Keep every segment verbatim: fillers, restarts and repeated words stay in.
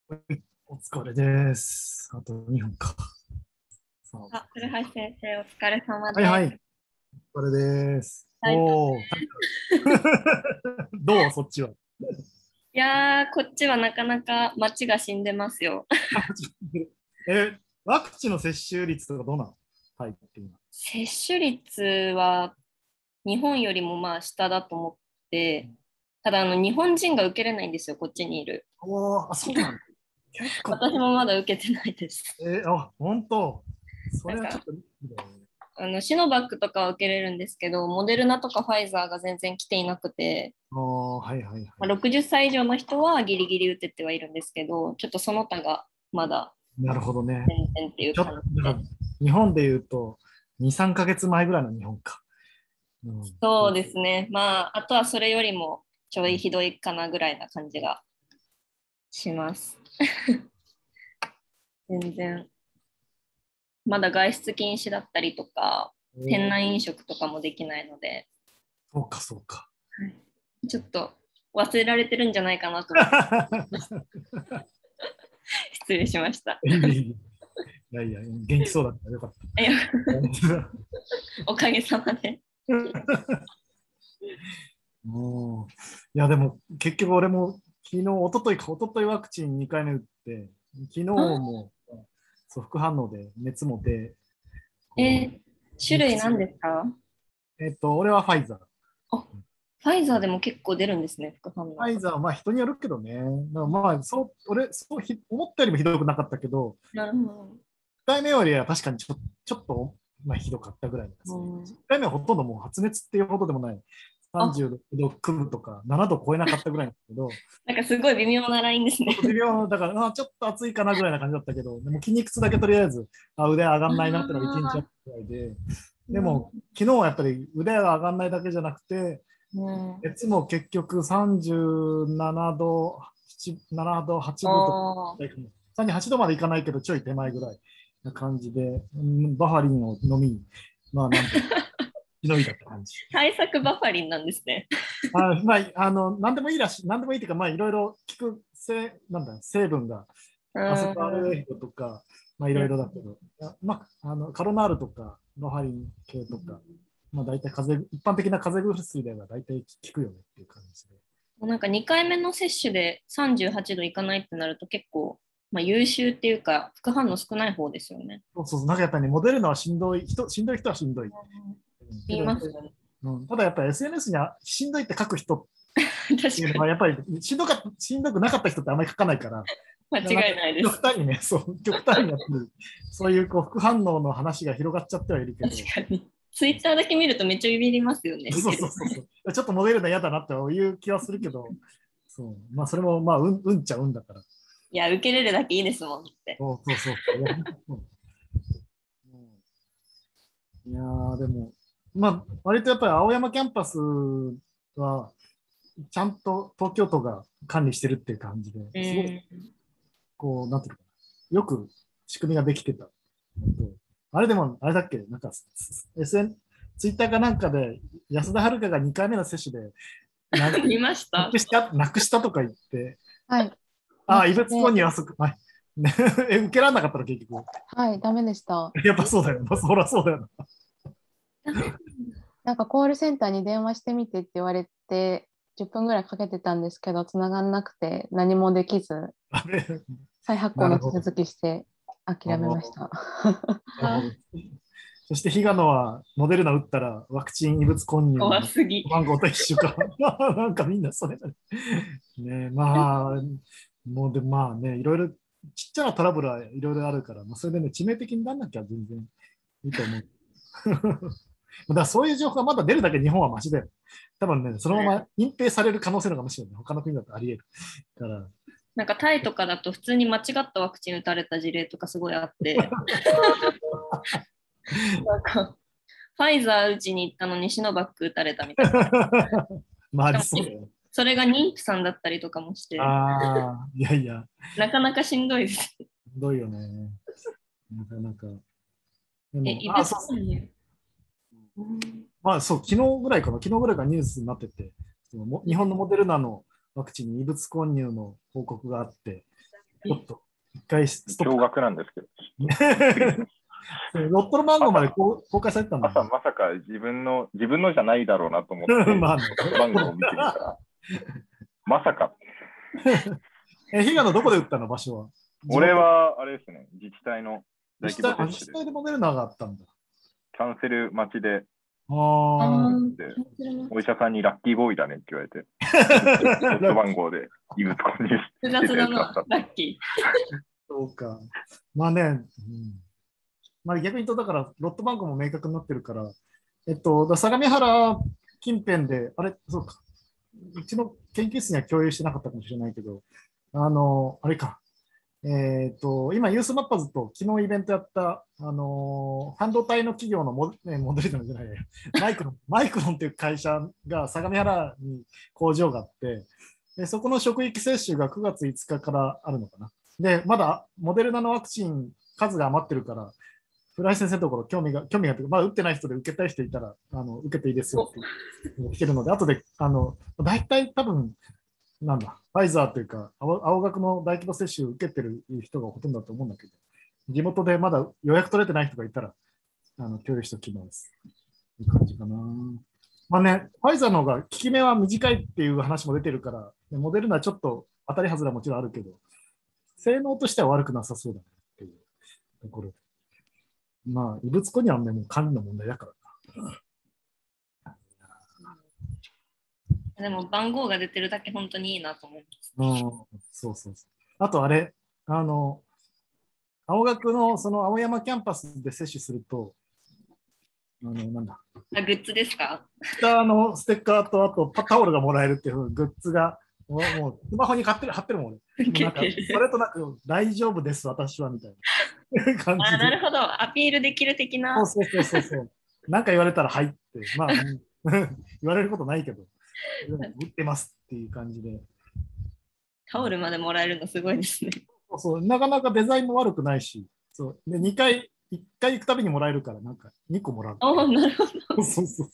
はい、お疲れです。あとにふんか。さああ、古橋先生、お疲れ様はいはい、 です。 お疲れです。 はい。 おお、タイトルどうそっちは。 いやー、こっちはなかなか街が死んでますよ。 え、ワクチンの接種率とかどうなの？はいっていうのは。 接種率は日本よりもまあ下だと思って、ただあの日本人が受けれないんですよ、こっちにいる。 おお、あ、そうなんだ。結構、 私もまだ受けてないです。 えー、あ、本当。そなんか、 れはちょっとリスクだよね。 あのシノバックとかは受けれるんですけど、モデルナとかファイザーが全然来ていなくて、 ああ、はいはいはまあ、 い。 ろくじゅっさい以上の人はギリギリ打ててはいるんですけど、ちょっとその他がまだなるほどね。 全然っていうちょっと、 感じで。 なんか日本で言うと、に、さんかげつまえぐらいの日本か。うん。 そうですね。まあ、あとはそれよりもちょいひどいかなぐらいな感じがします。全然。まだ外出禁止だったりとか、店内飲食とかもできないので、 そうか、そうか。 はい、ちょっと忘れられてるんじゃないかなと思って失礼しました。 いいいいやいや、元気そうだったらよかっいや、 た。 おかげさまで。 もういや、でも結局俺も昨日、一昨日か、一昨日ワクチンにかいめ打って、昨日あ、 もそう副反応で熱も出、 えこー、 う種類何みっつ、 ですか？ えっと、俺はファイザー。 あ、ファイザーでも結構出るんですね、副反応。 ファイザーはまあ人によるけどね。だからまあ、そう、俺、そうひ思ったよりもひどくなかったけど、 なるほいっかいめよりは確かにちょちょっと、まあ、ひどかったぐらいですど。 ね。1 うん、 回目はほとんどもう発熱っていうほどでもない。 あ、 さんじゅうろくどくぶとかななど超えなかったぐらいなんだけど、 なんかすごい微妙なラインですね。 ちょっと微妙だから、あちょっと暑いかなぐらいな感じだったけど、でも筋肉痛だけとりあえず、あ腕上がんないなってのがいちにちあったぐらいで、でも昨日はやっぱり腕が上がんないだけじゃなくて、 うん。 熱も結局さんじゅうななど、ななどはちぶとか、 ああ、 さんじゅうはちどまでいかないけど、ちょい手前ぐらいな感じで、うん、バファリンを飲み、まあなんとかしのいだって感じ。 対策バファリンなんですね。 あまあ、あの、なんでもいいらしい、なんでもいいっていうか、まあいろいろ効くせ、なんだ、成分が、 うアセトアルん。 デヒドとか、まあいろいろだけど、あまあ、あのカロナールとか、バファリン系とか、まあ大体風邪、一般的な風邪薬では大体効くよねっていう感じで。 もうなんかにかいめの接種でさんじゅうはちどいかないってなると結構、まあ、優秀っていうか副反応少ない方ですよね。 そうそう、なんかやっぱりね、モデルナはしんどい人、しんどい人はしんどい。 うん、 うんけ言いどやっぱり、 ますよね。 うん、ただやっぱり エスエヌエス にはしんどいって書く人っていう確かに。 のは、やっぱりしんどかしんどくなかった人ってあんまり書かないから、 間なんか違いないです。 極端にね、そう、極端にやっぱり、そういうこう副反応の話が広がっちゃってはいるけ確ど、 かに。ツイッターだけ見るとめっちゃビビりますよね。 そうそうそうそう。ちょっとモデルナ嫌だなっていう気はするけど、そう。まあ、それも、まあ、うん、うんちゃうんだから。 いや、受けれるだけいいですもんって。 そうそうそう。いや、うんいやーでも、まあ、割とやっぱり青山キャンパスは、ちゃんと東京都が管理してるっていう感じで、 うすごい、 ん。 こう、なんていうのかな。よく仕組みができてた。あれでも、あれだっけ、なんか、エスエヌ、ツイッターかなんかで、安田遥がにかいめの接種で、な、 見ました。 なくした、なくしたとか言って、 はい。 ああ、 なく異物混て、 入はそこ、はい。え、受けられなかったの、結局。 はい、ダメでした。 やっぱそうだよな。そりゃそうだよな。 ダメ。 なんかコールセンターに電話してみてって言われて、じゅっぷんぐらいかけてたんですけど、繋がんなくて何もできず、 あれ、 再発行なるほど。 の手続きして諦めました。 なるほど。 あ、 そして、比嘉野は、モデルナ打ったら、ワクチン異物混入の怖すぎ。 番号と一緒か。なんかみんなそれぞれ。ね、まあ、もうで、まあね、いろいろ、ちっちゃなトラブルはいろいろあるから、まあ、それでね、致命的にならなきゃ全然いいと思う。だからそういう情報がまだ出るだけ日本はマシだよ。多分ね、そのまま隠蔽される可能性の方がむしろね、他の国だとあり得る。だから、 なんかタイとかだと普通に間違ったワクチン打たれた事例とかすごいあって、なんかファイザー打ちに行ったのにシノバック打たれたみたいな。 まあ、ありしかもそうだよ。 それが妊婦さんだったりとかもして、 ああ、いやいや、 なかなかしんどいです。 ひどいよね。なかなか。でえ、 も、 異物あ、そうそう。 混入。うん、 まあ、そう、昨日ぐらいかな、昨日ぐらいがニュースになってて、そのも日本のモデルナのワクチンに異物混入の報告があって、 ちょっと一回ストップ。 驚愕なんですけど。 ロットの番号まで公開されてたんだ、 まさまさか自分の自分のじゃないだろうなと思って、 まあね、 番号を見てみたら、まさか。 え、比嘉のどこで打ったの場所は？ 俺はあれですね、自治体の大規模接種で、 自治体でモデルナがあったんだ。 キャンセル待ちで、 あでお医者さんにラッキーボーイだねって言われて、ロット番号で異物混入してたやつだった。 ラッキーそうか。まあね、うんまあ、逆に言うと、だから、ロット番号も明確になってるから、えっと、だ相模原近辺で、あれ、そうか、うちの研究室には共有してなかったかもしれないけど、あの、あれか、えっと、今、ユースマッパーズと昨日イベントやった、あの、半導体の企業のモデ、ね、モデルじゃないや、マイクロン、マイクロンっていう会社が相模原に工場があって、でそこの職域接種がくがついつかからあるのかな。で、まだモデルナのワクチン数が余ってるから、浦井先生のところ興味が、興味があって、まあ、打ってない人で受けたい人いたら、あの受けていいですよって来てるので、後で、あの、大体多分、なんだ、ファイザーというか、青青学の大規模接種を受けてる人がほとんどだと思うんだけど、地元でまだ予約取れてない人がいたら、あの共有しておきます。いい感じかな。まあね、ファイザーの方が効き目は短いっていう話も出てるから、モデルナはちょっと当たり外れはもちろんあるけど、性能としては悪くなさそうだねっていうところで。まあ、異物混入はね、もう管理の問題だからな。 でも番号が出てるだけ本当にいいなと思います。 うん、そうそうそう。あとあれ、あの、青学のその青山キャンパスで接種すると、あの、なんだ。 あ、グッズですか？ あの、ステッカーと、あとタオルがもらえるっていうグッズが、もう、もうスマホに貼ってる、貼ってるもん、俺。なんか、それとなく、大丈夫です、私は、みたいな感じで。 あ、なるほど。アピールできる的な。 そうそうそうそう。なんか言われたら、はいって。まあ、言われることないけど、打ってますっていう感じで。 タオルまでもらえるのすごいですね。 そうそう、なかなかデザインも悪くないし、そうでにかい、いっかい行くたびにもらえるから、なんかにこもらう。 おなるほど。 そうそうそう。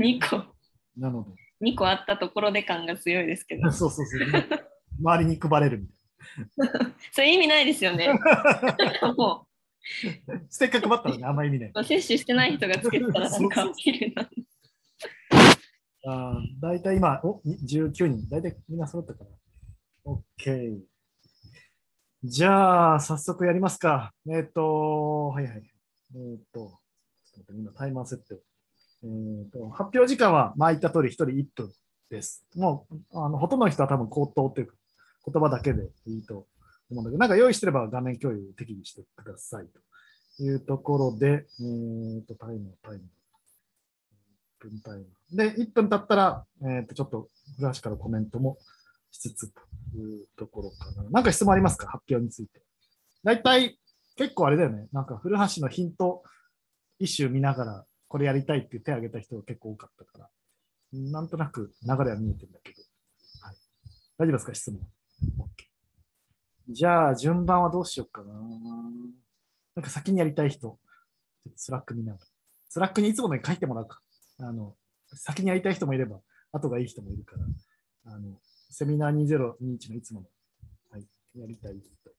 にこ。 なので。 にこあったところで感が強いですけど。 そうそうそう。周りに配れるみたいな。そういう意味ないですよね。もうステッカー配ったらね、あんま意味ない。 接種してない人がつけてたらなんかアピールな。 あだいたい今、おじゅうきゅうにん、だいたいみんな揃ったから。OK。じゃあ、早速やりますか。えっ、ー、と、はいはい。えっ、ー、と、ちょっと待って、今タイマー設定。えーと、発表時間は、まあ言った通りひとりいっぷんです。もう、あのほとんどの人は多分口頭というか、言葉だけでいいと思うんだけど、なんか用意してれば画面共有適宜してくださいというところで、えーと、タイム、タイム。いっぷんタイム。で、いっぷん経ったら、えーと、ちょっと、古橋からコメントもしつつというところかな。なんか質問ありますか？発表について。大体、結構あれだよね。なんか古橋のヒント一周見ながら、これやりたいって手を挙げた人が結構多かったから、なんとなく流れは見えてるんだけど、はい、大丈夫ですか？質問。OK。じゃあ、順番はどうしようかな。なんか先にやりたい人、スラック見ながら。スラックにいつものに書いてもらうか。あの、先にやりたい人もいれば、後がいい人もいるから、あの、セミナーにせんにじゅういちのいつもの、はい、やりたい人。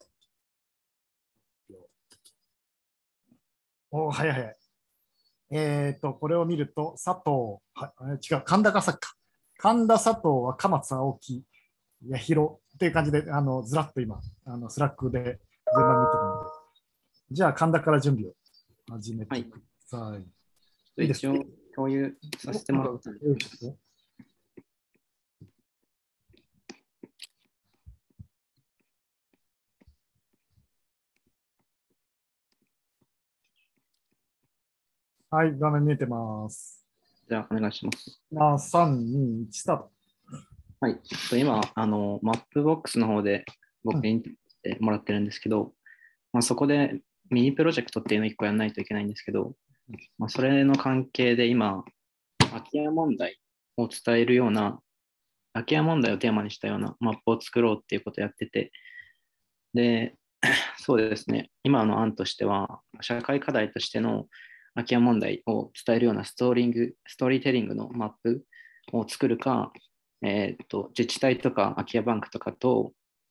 おー、早い早い。えっ、ー、と、これを見ると、佐藤、は違う、神田がさっきか。神田、佐藤は鎌津、青木、八尋っていう感じで、あのずらっと今、あのスラックで順番見てるので、じゃあ神田から準備を始めてください。はい、 いいですか？一応共有させてもらう。 はい、画面見えてます。 じゃあ、お願いします。 あさん、に、いち、スタート。 はい、今、あの、マップボックスの方で僕にてもらってるんですけど、うんまあ、そこでミニプロジェクトっていうのをいっこやらないといけないんですけど、まあ、それの関係で今、空き家問題を伝えるような、空き家問題をテーマにしたようなマップを作ろうっていうことをやってて、で、そうですね、今の案としては、社会課題としての空き家問題を伝えるようなストーリング、ストーリーテリングのマップを作るか、えー、と自治体とか空き家バンクとかと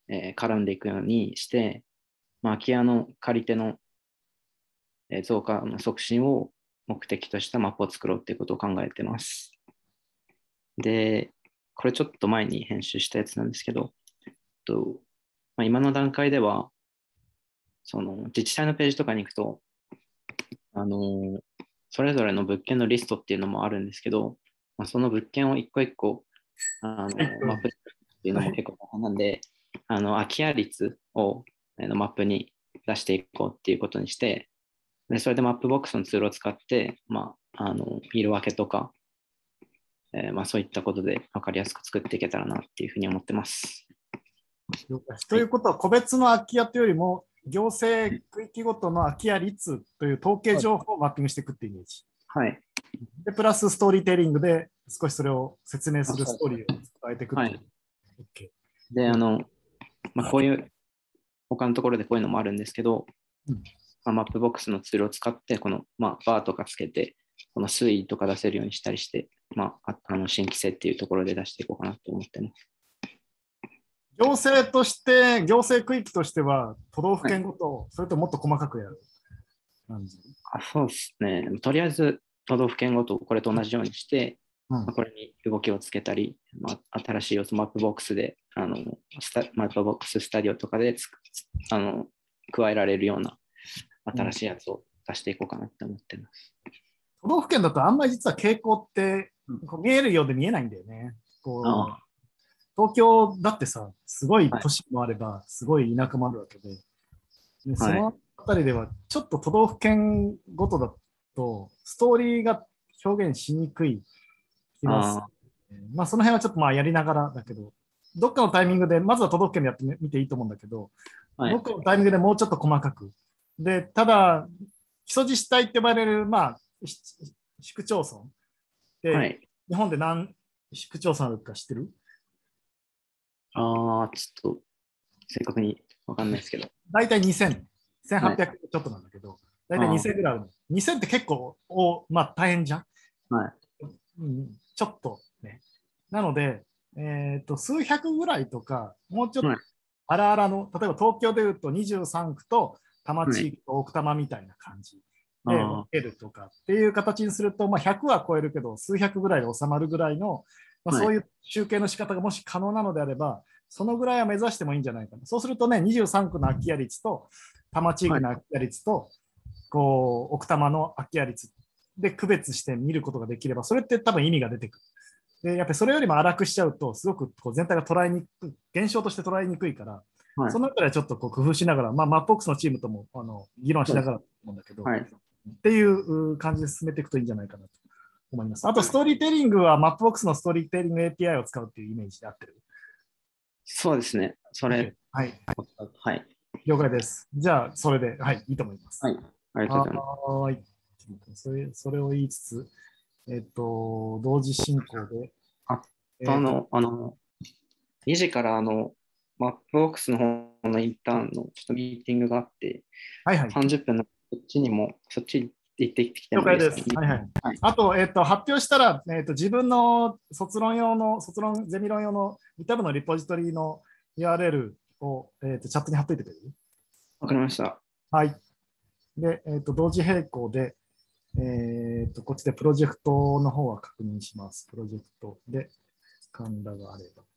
えー絡んでいくようにして、まあ、空き家の借り手のえー増加の促進を目的としたマップを作ろうということを考えてます。で、これちょっと前に編集したやつなんですけど、とまあ、今の段階では、その自治体のページとかに行くと、あのーそれぞれの物件のリストっていうのもあるんですけど、まあ、その物件を一個一個、あのーマップっていうのも結構大変なんで、あの空き家率をあのマップに出していこうっていうことにして、でそれでマップボックスのツールを使って、まあ、あの色分けとか、えーまあ、そういったことで分かりやすく作っていけたらなっていうふうに思ってます。 了解です。ということは、個別の空き家というよりも、行政区域ごとの空き家率という統計情報をマッピングしていくっていうイメージ。 はい。 で、プラスストーリーテリングで少しそれを説明するストーリーを伝えていくっていう。 はい OK で、あの、まあ、こういう、他のところでこういうのもあるんですけど、 うんまあ、マップボックスのツールを使って、この、まあ、バーとかつけて、この推移とか出せるようにしたりして、まあ、ああの新規性っていうところで出していこうかなと思ってます。 行政として、行政区域としては、都道府県ごと、それともっと細かくやる感じ。 あそうですね。とりあえず、都道府県ごとこれと同じようにして、 うんまあ、これに動きをつけたり、まあ、新しい要素マップボックスで、あのスタマップボックススタディオとかでつあの加えられるような新しいやつを出していこうかなって思ってます。 都道府県だとあんまり実は傾向ってこう見えるようで見えないんだよね。こうああ東京だってさ、すごい都市もあれば、すごい田舎もあるわけで、でそのあたりでは、ちょっと都道府県ごとだと、ストーリーが表現しにくい気がする。まあ、その辺はちょっとまあやりながらだけど、どっかのタイミングで、まずは都道府県でやってみていいと思うんだけど、 はいどっかのタイミングでもうちょっと細かく。で、ただ、基礎自治体って呼ばれる、まあ、し市区町村で、 はい。 日本で何市区町村あるか知ってる？ ああ、ちょっと正確にわかんないですけど。 大体にせん、せんはっぴゃくちょっとなんだけど、大体にせんぐらいあるの。にせんって結構お、まあ、大変じゃん、 はいうん、ちょっとね。なので、えー、と数百ぐらいとか、もうちょっとはい荒々の、例えば東京でいうとにじゅうさん区と多摩地域と奥多摩みたいな感じであー分けるとかっていう形にすると、まあ、ひゃくは超えるけど、数百ぐらいで収まるぐらいの、まあ、 はいそういう集計の仕方がもし可能なのであれば、そのぐらいは目指してもいいんじゃないかな。そうするとね、にじゅうさん区の空き家率と多摩地域の空き家率と、こう奥多摩の空き家率で区別して見ることができれば、それって多分意味が出てくる。で、やっぱりそれよりも荒くしちゃうと、すごくこう全体が捉えにくい、現象として捉えにくいから、 はいそのあたりはちょっとこう工夫しながら、まあ、マップボックスのチームともあの議論しながらと思うんだけど、 はいっていう感じで進めていくといいんじゃないかなと思います。あと、ストーリーテリングはマップボックスのストーリーテリング エーピーアイ を使うっていうイメージで合ってる。 そうですね。それ、 はい、 はい。 了解です。じゃあ、それで、はい、いいと思います。 はい。ありがとうございます。 はーい。それそれを言いつつ、えっと、同時進行で。 あえーとあの、あの、にじからあの、マップボックスの方のインターンのちょっとミーティングがあって、 はいはい。 さんじゅっぷんのそっちにも、そっち行ってきて了解です。 もいいですか？ はいはい。 はいあと、えっと、発表したら、えっと、自分の卒論用の、卒論、ゼミ論用の GitHub のリポジトリの ユーアールエル を、えっと、チャットに貼っといてくれる？ わかりました。 はい。で、えっと、同時並行で、えっと、こっちでプロジェクトの方は確認します。プロジェクトで、神田があれば。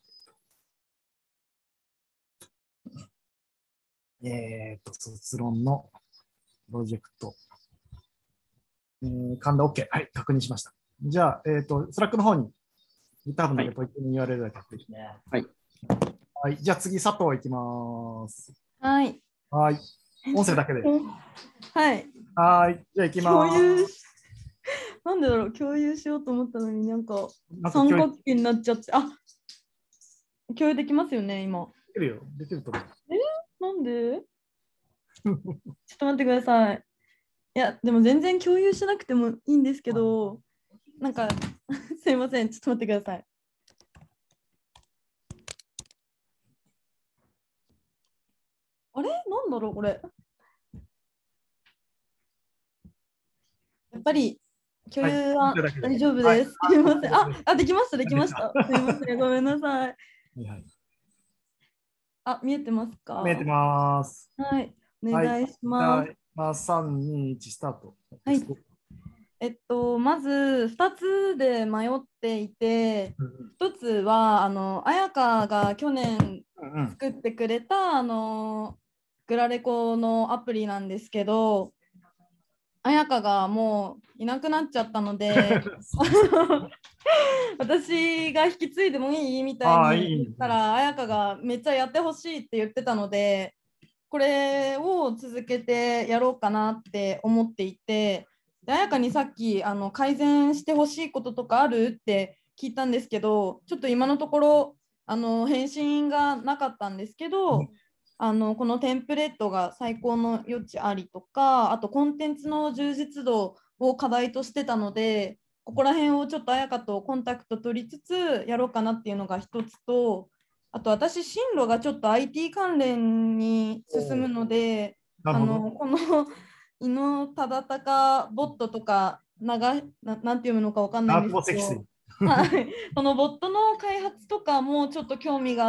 えっと、卒論のプロジェクト。えー、神田 OK。はい、確認しました。じゃあ、えっと、スラックの方に GitHub のレポジトリに ユーアールエル だけ貼っていきます。 はい。 はい、じゃあ次、佐藤いきます。 はい。 はい。音声だけで。 はい。 はい。じゃあ行き共ます。 有し、なんでだろう、共有しようと思ったのになんかなんか共有三角形になっちゃって、あ、共有できますよね、今。 できるよ。できると思う。 なんでちょっと待ってください。いや、でも全然共有しなくてもいいんですけど、なんか、すいません、ちょっと待ってください。あれなんだろう、これ。やっぱり共有ははい大丈夫はいです。すいません。あ、あ、できました、できました。すいません、ごめんなさい。 はいはい。 あ、見えてますか？ 見えてます。 はい、お願いします。 はい、まあ、さん、に、いち、スタート。 はい。えっと、まずふたつで迷っていて、ひとつは、あの、彩香が去年作ってくれた、あの、グラレコのアプリなんですけど、彩香がもういなくなっちゃったので、私が引き継いでもいいみたいに言ったら、彩香がめっちゃやってほしいって言ってたので、これを続けてやろうかなって思っていて、彩香にさっきあの改善してほしいこととかあるって聞いたんですけど、ちょっと今のところあの返信がなかったんですけど、うん、あのこのテンプレートが最高の余地ありとか、あとコンテンツの充実度を課題としてたので、ここら辺をちょっと彩香とコンタクト取りつつやろうかなっていうのが一つと、あと私進路がちょっと アイティー 関連に進むので、あのこの伊能忠敬ボットとか長な、なんて読むのかわかんないんですけど、はい、このボットの開発とかもちょっと興味があって、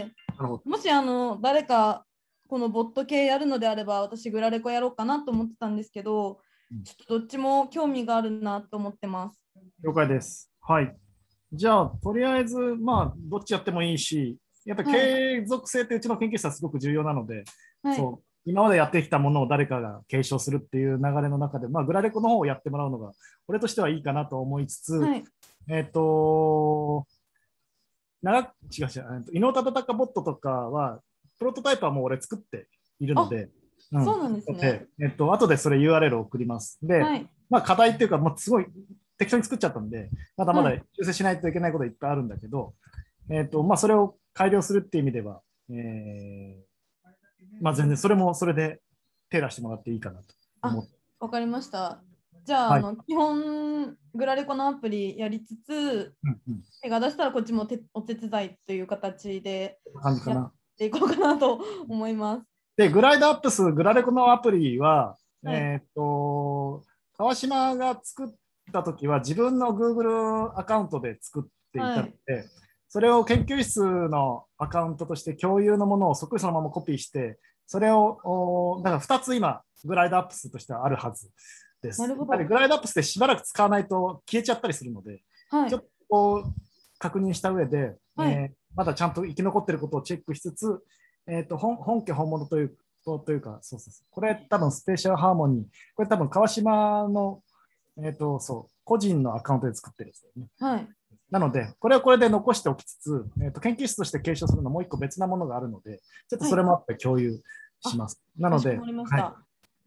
もしあの誰かこのボット系やるのであれば私グラレコやろうかなと思ってたんですけど、ちょっとどっちも興味があるなと思ってます。 了解です。はい。じゃあ、とりあえず、まあ、どっちやってもいいし、やっぱり継続性ってうちの研究室はすごく重要なので、はい、そう今までやってきたものを誰かが継承するっていう流れの中で、まあ、グラレコの方をやってもらうのが、俺としてはいいかなと思いつつ、はい、えっ、ー、と、長違う違う、伊能忠敬ボットとかは、プロトタイプはもう俺作っているので、 うん、そうなんですね。 えっ、ー、と、後でそれ ユーアールエル を送ります。で、はい、まあ、課題っていうか、まあ、すごい適当に作っちゃったんで、まだまだ修正しないといけないこといっぱいあるんだけど、はい、えっ、ー、と、まあ、それを改良するっていう意味では、えー、まあ、全然それもそれで手出してもらっていいかなと思って。 わかりました。じゃあ、はい、あの基本グラレコのアプリやりつつ、うんうん、手が出したらこっちもてお手伝いという形でやっていこうかなと思います。 で、グライドアップス、グラレコのアプリは、はい、えっ、ー、と、川島が作ったときは自分の Google アカウントで作っていたので、はい、それを研究室のアカウントとして共有のものをそっくりそのままコピーして、それを、だからふたつ今、グライドアップスとしてはあるはずです。なるほど。グライドアップスでしばらく使わないと消えちゃったりするので、はい、ちょっとこう確認した上で、はい、えー、まだちゃんと生き残っていることをチェックしつつ、えー、と 本, 本家本物というというか、そうそうそう、これ多分スペーシャルハーモニー、これ多分川島の、えー、とそう個人のアカウントで作ってるんですよね。はい、なので、これはこれで残しておきつつ、えー、と研究室として継承するのもう一個別なものがあるので、ちょっとそれもあって共有します。はい、なので、はい、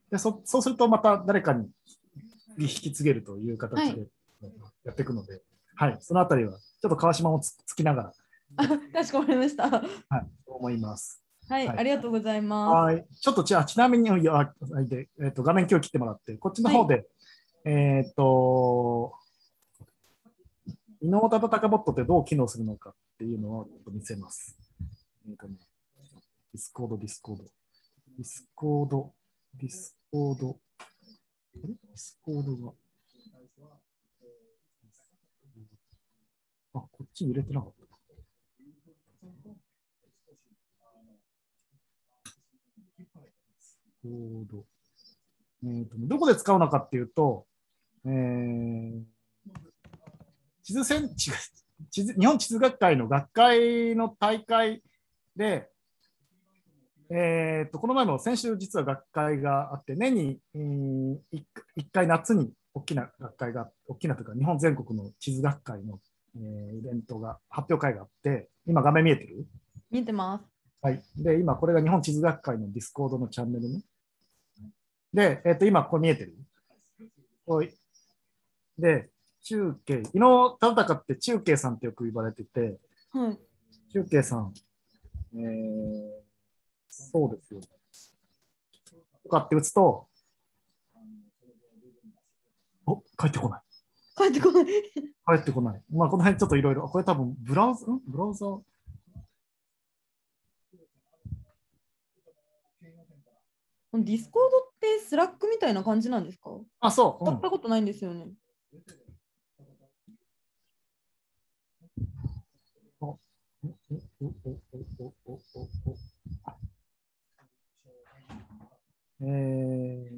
で そ, そうするとまた誰かに引き継げるという形でやっていくので、はい、はい、そのあたりはちょっと川島も つ, つきながら。 かしこまりました。はい、 そう思います。 はい、はい、ありがとうございます。 はい、ちょっとじゃあちなみにあで、えー、と画面今日切ってもらって、こっちの方で、はい、えっ、ー、と、伊能忠敬ボットってどう機能するのかっていうのをちょっと見せます。えーとね、ディスコード、ディスコード、ディスコード、ディスコード、ディスコードが、あ、こっちに入れてなかった。コード、えーと、どこで使うのかっていうと、えー、地図線地図日本地図学会の学会の大会で、えーと、この前も先週実は学会があって、年に、えー、いっかい夏に大きな学会が、大きなというか日本全国の地図学会の、えー、イベントが、発表会があって、今画面見えてる？ 見えてます。 はい。で、今これが日本地図学会のディスコードのチャンネルね。で、えー、と今ここ見えてる？こうで、中継、伊能忠敬って中継さんってよく言われてて、はい、中継さん、えー、そうですよ。とかって打つと、お、帰ってこない。 帰ってこない。帰ってこない。まあ、この辺ちょっといろいろ、これ多分ブラウザ、んブラウザディスコードってスラックみたいな感じなんですか？ あ、そう。 使ったことないんですよね。 えー、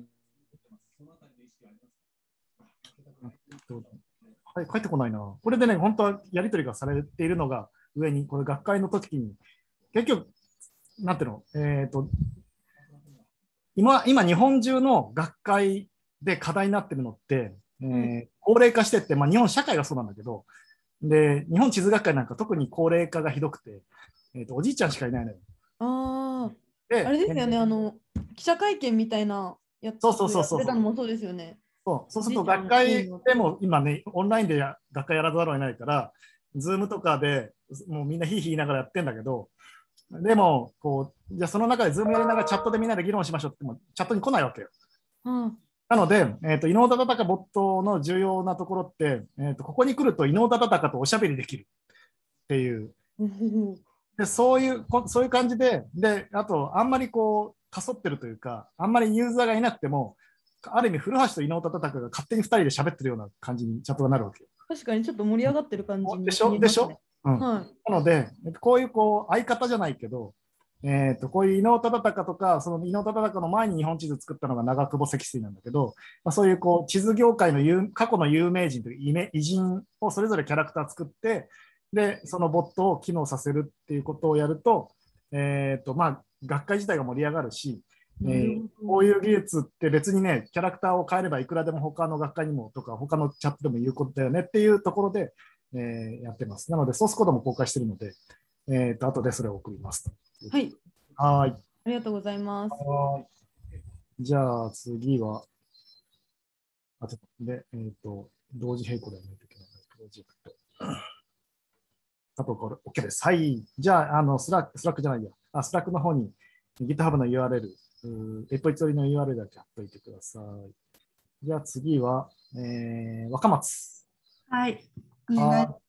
はい、帰ってこないな。これでね、本当はやり取りがされているのが上に、これ学会の時に、結局、なんていうの、えっと、今、今日本中の学会で課題になってるのって、えー、高齢化してって、まあ、日本社会がそうなんだけど、で、日本地図学会なんか特に高齢化がひどくて、えーと、おじいちゃんしかいないのよ。 ああ、 であれですよね、あの、記者会見みたいなやつそうそうそうそうやってたのもそうですよね。 そうそうすると学会でも今ね、オンラインでや学会やらざるを得ないから、ズームとかでもうみんなひいひい言いながらやってんだけど、でもこう、じゃあその中でズームやりながらチャットでみんなで議論しましょうってもチャットに来ないわけよ。 うん、 なので、えーと、伊能忠敬没頭の重要なところって、えーと、ここに来ると伊能忠敬とおしゃべりできるっていう。でそういうそういう感じで、であと、あんまりこう、かそってるというか、あんまりユーザーがいなくても、ある意味、古橋と伊能忠敬が勝手にふたりで喋ってるような感じにチャットがなるわけよ。 確かにちょっと盛り上がってる感じに、ね、 でしょでしょ、うんはい、 なので、こういうこう相方じゃないけど、えー、とこういう伊能忠敬とか、その伊能忠敬の前に日本地図作ったのが長久保積水なんだけど、まあ、そういうこう地図業界の有過去の有名人という偉人をそれぞれキャラクター作って、でそのボットを機能させるっていうことをやると、えーとまあ、学会自体が盛り上がるし、えー、こういう技術って別にね、キャラクターを変えればいくらでも他の学会にもとか、他のチャットでも言うことだよねっていうところで、えー、やってます。なので、ソースコードも公開しているので、えーと、後でそれを送ります。 はい。 はい。 ありがとうございます。 はい。じゃあ次は、あとで、えっ、ー、と、同時並行でやらないといけないプロジェクト。あとこれ、OK です。はい。じゃあ、あの、スラック、スラックじゃないや。あ、スラックの方に GitHub の ユーアールエル、エポイツオリの ユーアールエル だけ貼っといてください。じゃあ次は、えー、若松。 はい。お願いします。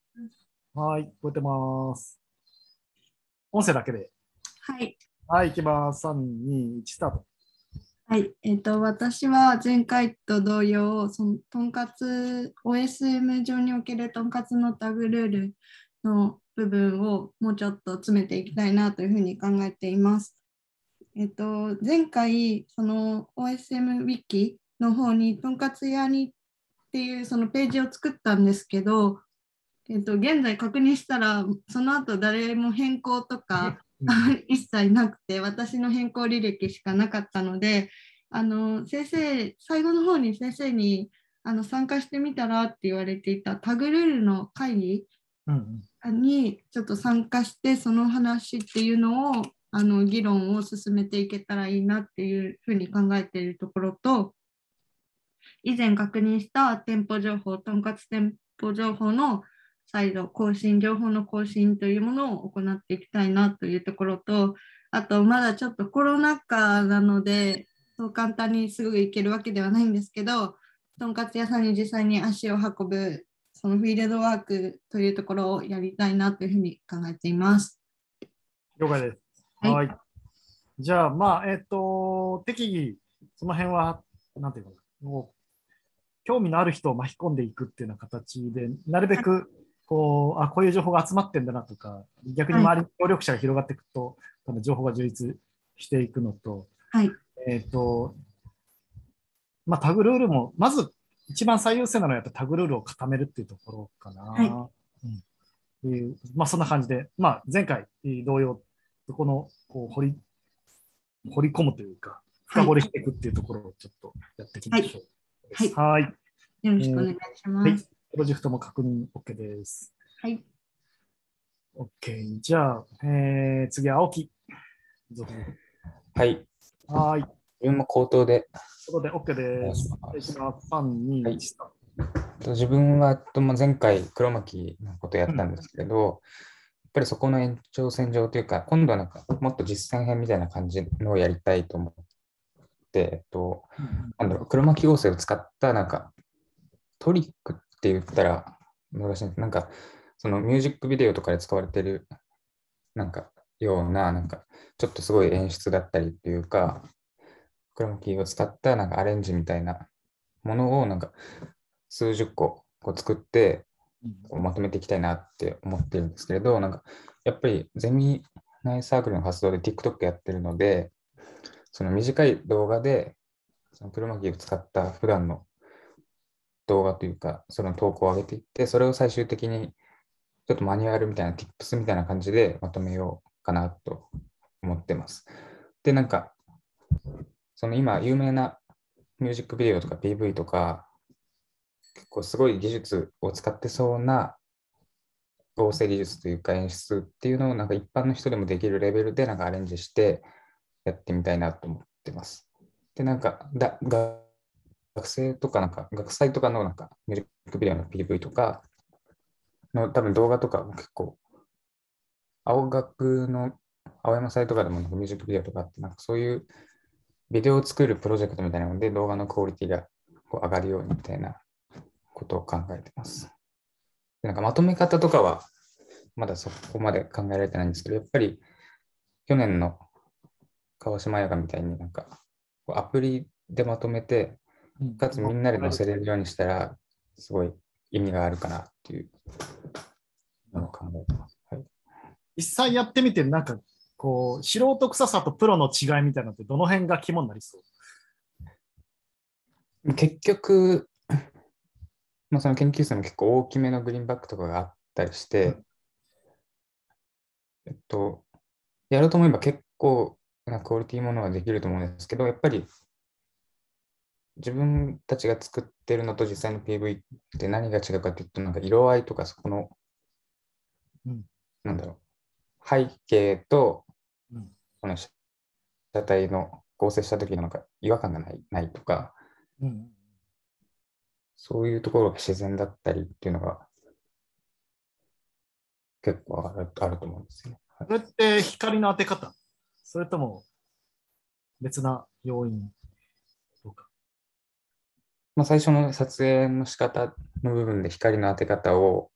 はい。聞こえてます。音声だけで。 はい。 はい、いきます。さん、に、いち、スタート。 はい。えっと、私は前回と同様、そのとんかつ オーエスエム 上におけるとんかつのタグルールの部分をもうちょっと詰めていきたいなというふうに考えています。えっと、前回、その オーエスエム ウィキの方にとんかつ屋にっていうそのページを作ったんですけど、えっと、現在確認したら、その後誰も変更とか一切なくて、私の変更履歴しかなかったので、あの先生、最後の方に先生にあの参加してみたらって言われていたタグルールの会議にちょっと参加して、その話っていうのをあの議論を進めていけたらいいなっていうふうに考えているところと、以前確認した店舗情報、とんかつ店舗情報の再度更新、情報の更新というものを行っていきたいなというところと、あとまだちょっとコロナ禍なので、そう簡単にすぐ行けるわけではないんですけど、とんかつ屋さんに実際に足を運ぶ、そのフィールドワークというところをやりたいなというふうに考えています。 了解です。はい。はい、じゃあ、まあ、えっ、ー、と、適宜、その辺は、なんていうかな、もう、興味のある人を巻き込んでいくっていうような形で、なるべく、こう、あ、こういう情報が集まってんだなとか、逆に周りに協力者が広がっていくと、多分情報が充実していくのと、 はい。 えっ、ー、と、まあ、タグルールも、まず一番最優先なのはやっぱタグルールを固めるっていうところかな。はい。うん、まあ、そんな感じで、まあ、前回同様、そこのこう掘り、掘り込むというか、深掘りしていくっていうところをちょっとやっていきましょう。 はい。 はい。はい、 よろしくお願いします。 はい。プロジェクトも確認 OK です。 はい。 OK。じゃあ、えー、次は青木。 はい。 はい。 自分も口頭で。 口頭で OK です。お願いします。さん、に、いち、 はい、自分は前回黒巻のことやったんですけど、うん、やっぱりそこの延長線上というか、今度はなんかもっと実践編みたいな感じのをやりたいと思って、えっと、なんだろう、黒巻合成を使ったなんかトリックって言ったら難しいんです。なんかそのミュージックビデオとかで使われてるなんかような、なんかちょっとすごい演出だったりっていうか、黒巻を使ったなんかアレンジみたいなものをなんか数十個こう作ってこうまとめていきたいなって思ってるんですけれど、なんかやっぱりゼミ内サークルの活動で TikTok やってるので、 その短い動画で、そのクロマキーを使った普段の動画というか、その投稿を上げていって、それを最終的にちょっとマニュアルみたいな、tips みたいな感じでまとめようかなと思ってます。で、なんか、その今、有名なミュージックビデオとか ピーブイ とか、結構すごい技術を使ってそうな合成技術というか演出っていうのをなんか一般の人でもできるレベルでなんかアレンジしてやってみたいなと思ってます。で、なんかだが学生とかなんか学祭とかのなんかミュージックビデオの ピーブイ とかの多分動画とかも結構青学の青山祭とかでもなんかミュージックビデオとかあってなんかそういうビデオを作るプロジェクトみたいなので動画のクオリティがこう上がるようにみたいなことを考えてます。なんかまとめ方とかはまだそこまで考えられてないんですけど、やっぱり去年の川島彩香みたいになんかアプリでまとめて、かつみんなで載せれるようにしたら、すごい意味があるかなっていうのを考えてます。はい、 実際やってみて、なんかこう素人臭さとプロの違いみたいなのってどの辺が肝になりそう？ 結局、まあ、その研究室も結構大きめのグリーンバックとかがあったりして、うん、えっと、やろうと思えば結構なクオリティものはできると思うんですけど、やっぱり自分たちが作ってるのと実際の ピーブイ って何が違うかっていうと、なんか色合いとかそこの、うん、なんだろう、背景と、うん、この車体の合成した時のなんか違和感がない、ないとか、うん、そういうところが自然だったりっていうのが結構ある、あると思うんですよね。 それって光の当て方、それとも別な要因とか。 まあ、最初の撮影の仕方の部分で光の当て方を、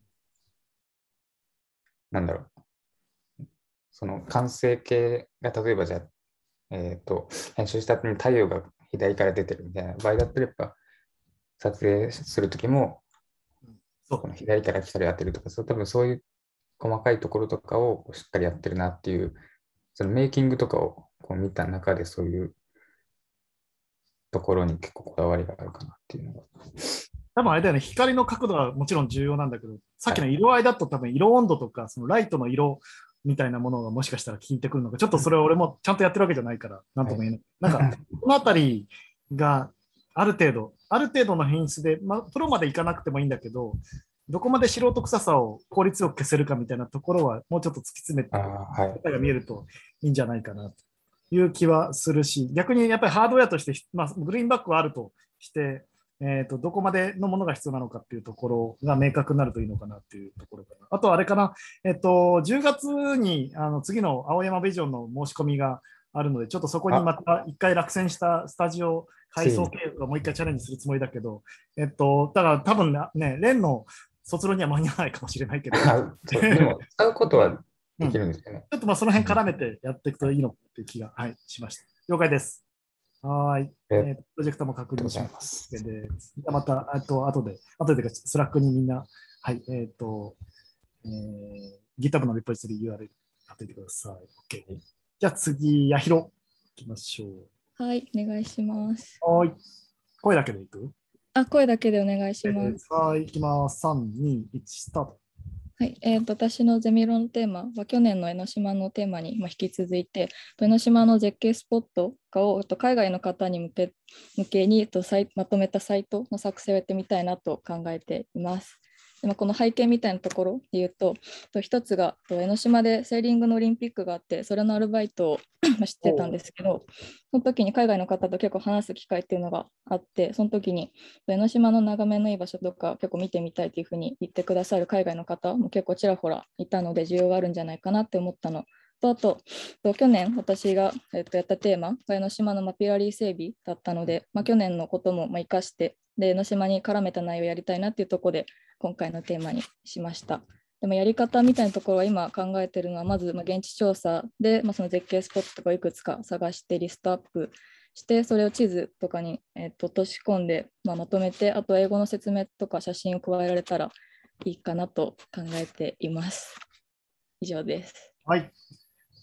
なんだろう、その完成形が例えばじゃあ、えっと、編集した後に太陽が左から出てるみたいな場合だったらやっぱ撮影するときも、そうこの左から光を当てるとか、そう多分そういう細かいところとかをしっかりやってるなっていう、そのメイキングとかをこう見た中でそういうところに結構こだわりがあるかなっていうのが。 多分あれだよね、光の角度はもちろん重要なんだけど、さっきの色合いだと多分色温度とか、そのライトの色みたいなものがもしかしたら効いてくるのか、ちょっとそれは俺もちゃんとやってるわけじゃないから、なんとも言えない。はい、なんか、このあたりがある程度、ある程度の品質で、まあ、プロまでいかなくてもいいんだけど、どこまで素人臭さを効率よく消せるかみたいなところは、もうちょっと突き詰めて、答えが見えるといいんじゃないかなという気はするし、逆にやっぱりハードウェアとして、まあ、グリーンバックはあるとして、えーと、どこまでのものが必要なのかっていうところが明確になるといいのかなっていうところかな。あとあれかな、えっと、じゅうがつにあの次の青山ビジョンの申し込みがあるので、ちょっとそこにまた一回落選したスタジオ改装計画をもう一回チャレンジするつもりだけど、えっと、だから多分ね、レンの卒論には間に合わないかもしれないけど。 でも、使うことはできるんですよね。 うん、ちょっとまあその辺絡めてやっていくといいのっていう気が、はい、しました。了解です。はい、えー。プロジェクトも確認します。でまた、あと、後で、後でスラックにみんな、はい、えっ、ー、と、えー、GitHub のリポジトリ ユーアールエル 貼っておいてください。OK。じゃあ次、やひろ、いきましょう。 はい、お願いします。 はい。声だけでいく？ あ、声だけでお願いします。 えー、はい、いきます。さん、に、いち、スタート。 はいえー、と私のゼミ論テーマは去年の江ノ島のテーマに引き続いて、江ノ島の絶景スポットを海外の方に向け向けにまとめたサイトの作成をやってみたいなと考えています。でもこの背景みたいなところで言うと、一つが江ノ島でセーリングのオリンピックがあって、それのアルバイトをしてたんですけど、その時に海外の方と結構話す機会っていうのがあって、その時に江ノ島の眺めのいい場所とか結構見てみたいというふうに言ってくださる海外の方も結構ちらほらいたので、需要があるんじゃないかなって思ったのと、あと去年私が、えっと、やったテーマが江ノ島のマピラリー整備だったので、まあ、去年のことも生かしてで江ノ島に絡めた内容をやりたいなっていうところで今回のテーマにしました。でもやり方みたいなところは今考えているのは、まずまあ現地調査で、まあ、その絶景スポットとかいくつか探してリストアップして、それを地図とかに、えっと、落とし込んで、まあ、まとめて、あと英語の説明とか写真を加えられたらいいかなと考えています。以上です。 はい。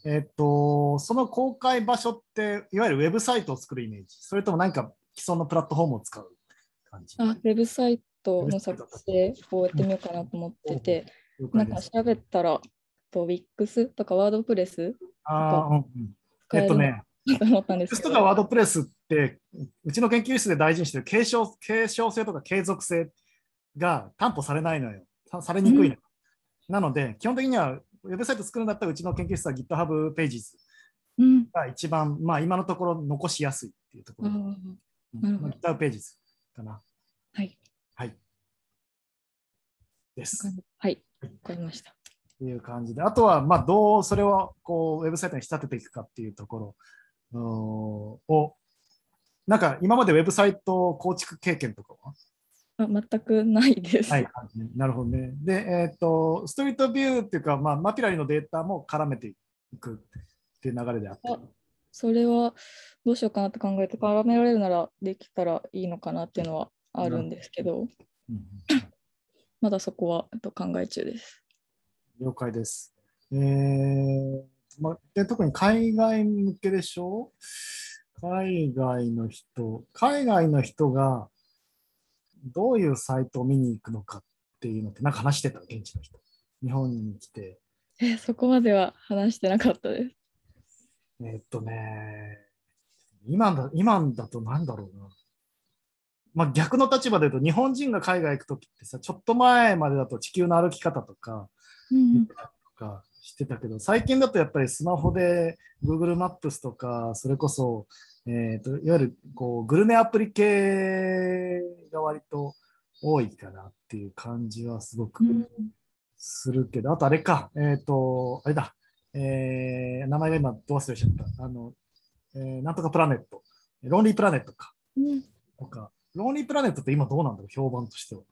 えっと、その公開場所って、いわゆるウェブサイトを作るイメージ、それとも何か既存のプラットフォームを使う感じ？ あ、ウェブサイトの作成をやってみようかなと思ってて、なんか調べたら、と Wix とかワードプレスとか使えるのかなと思ったんですけど。 Wix とかワードプレスって、うちの研究室で大事にしている継承、継承性とか継続性が担保されないのよ。されにくいの、うん、なので、基本的にはウェブサイト作るんだったら、うちの研究室は GitHub Pages が一番、うん、まあ今のところ残しやすいっていうところ。まあ、GitHub Pages かな。 はい。 はい。です。 はい。わかりました。 っていう感じで、あとは、まあ、どうそれをこうウェブサイトに仕立てていくかっていうところを、なんか今までウェブサイト構築経験とかは？ あ、全くないです。 はい、なるほどね。で、えっと、ストリートビューっていうか、まあ、マピラリのデータも絡めていくっていう流れであって。 それはどうしようかなって考えて、絡められるならできたらいいのかなっていうのはあるんですけど、うんうん、まだそこは考え中です。 了解です。えーま、で特に海外向けでしょ？海外の人、海外の人がどういうサイトを見に行くのかっていうのってなんか話してた？現地の人。日本に来て。 え、そこまでは話してなかったです。 えー、っとね、今だ、今だとなんだろうな。まあ、逆の立場で言うと、日本人が海外行くときってさ、ちょっと前までだと地球の歩き方とか、見てたりとかしてたけど、最近だとやっぱりスマホで Google マップスとか、それこそ、えーと、いわゆるこうグルメアプリ系が割と多いかなっていう感じはすごくするけど、あとあれか、えっと、あれだ、えー、名前が今ど忘れしちゃった。あの、えー、なんとかプラネット、ロンリープラネットか。とか、ロンリープラネットって今どうなんだろう、評判としては。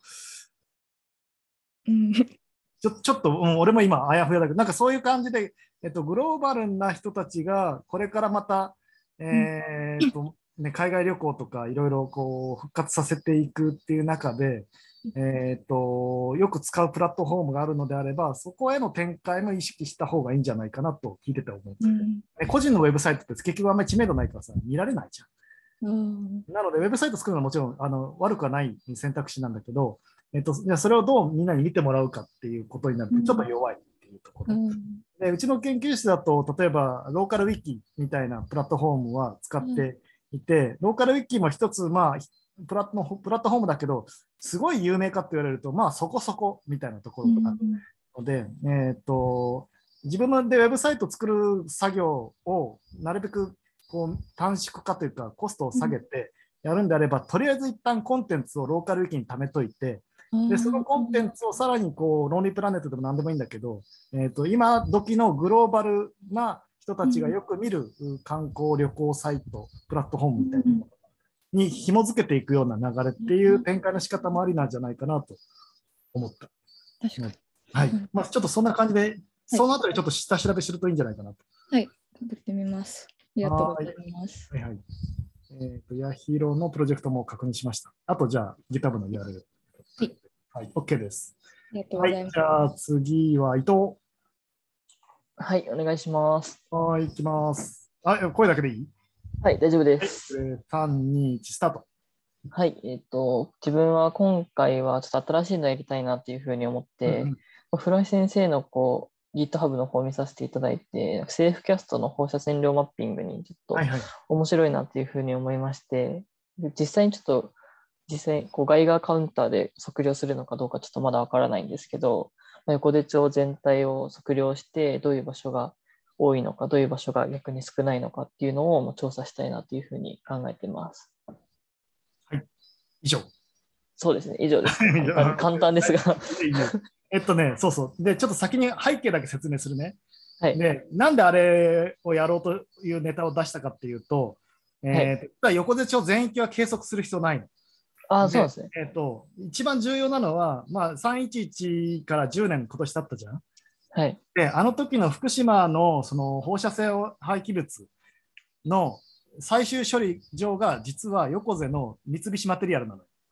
うんちょ, ちょっと、うん、俺も今あやふやだけど、なんかそういう感じで、えっと、グローバルな人たちがこれからまた、えーっとね、海外旅行とかいろいろこう復活させていくっていう中で、えーっとよく使うプラットフォームがあるのであれば、そこへの展開も意識した方がいいんじゃないかなと聞いてて思う、うん、個人のウェブサイトって結局あんまり知名度ないからさ、見られないじゃん。うん、なので、ウェブサイト作るのはもちろんあの悪くはない選択肢なんだけど、えっと、じゃあそれをどうみんなに見てもらうかっていうことになるとちょっと弱いっていうところ、うん、でうちの研究室だと例えばローカルウィキみたいなプラットフォームは使っていて、うん、ローカルウィキも一つ、まあ、プラットプラットフォームだけどすごい有名かって言われるとまあそこそこみたいなところがあるので、うん、えっと自分でウェブサイト作る作業をなるべくこう短縮化というかコストを下げてやるんであれば、うん、とりあえず一旦コンテンツをローカルウィキに貯めといて、でそのコンテンツをさらにこうロンリープラネットでも何でもいいんだけど、えー、と今時のグローバルな人たちがよく見る観光旅行サイト、プラットフォームみたいなものに紐づけていくような流れっていう展開の仕方もありなんじゃないかなと思った。 確かに。 はい。まあ、ちょっとそんな感じで、そのあたりちょっと下調べするといいんじゃないかなと。 はい。食べてみます。ありがとうございます。 はいはい。えっ、ー、と、ヤヒロのプロジェクトも確認しました。あと、じゃあ、GitHub の ユーアールエル。はい。はい、OK です。 ありがとうございます。 はい、じゃあ次は伊藤。 はい、お願いします。 はい、いきます。あ、声だけでいい？ はい、大丈夫です。 はい、さん、に、いち、スタート。 はい、えっと、自分は今回はちょっと新しいのやりたいなっていうふうに思って、うんうん、フ井先生のこう GitHub の方を見させていただいて、セーフキャストの放射線量マッピングにちょっと面白いなっていうふうに思いまして、はいはい、で実際にちょっと実際こうガイガーカウンターで測量するのかどうかちょっとまだわからないんですけど、横手町全体を測量してどういう場所が多いのか、どういう場所が逆に少ないのかっていうのを調査したいなというふうに考えています。 はい、以上。 そうですね、以上です。簡単、簡単ですが。 えっとね、そうそう。で、ちょっと先に背景だけ説明するね。 はい。 で、なんであれをやろうというネタを出したかっていうと、えーはい、横手町全域は計測する必要ないの。 ああ、そうですね。 えっと、一番重要なのは、まあ、さんいちいちからじゅうねん今年経ったじゃん。 はい。 で、あの時の福島のその放射性廃棄物の最終処理場が実は横瀬の三菱マテリアルなのよ。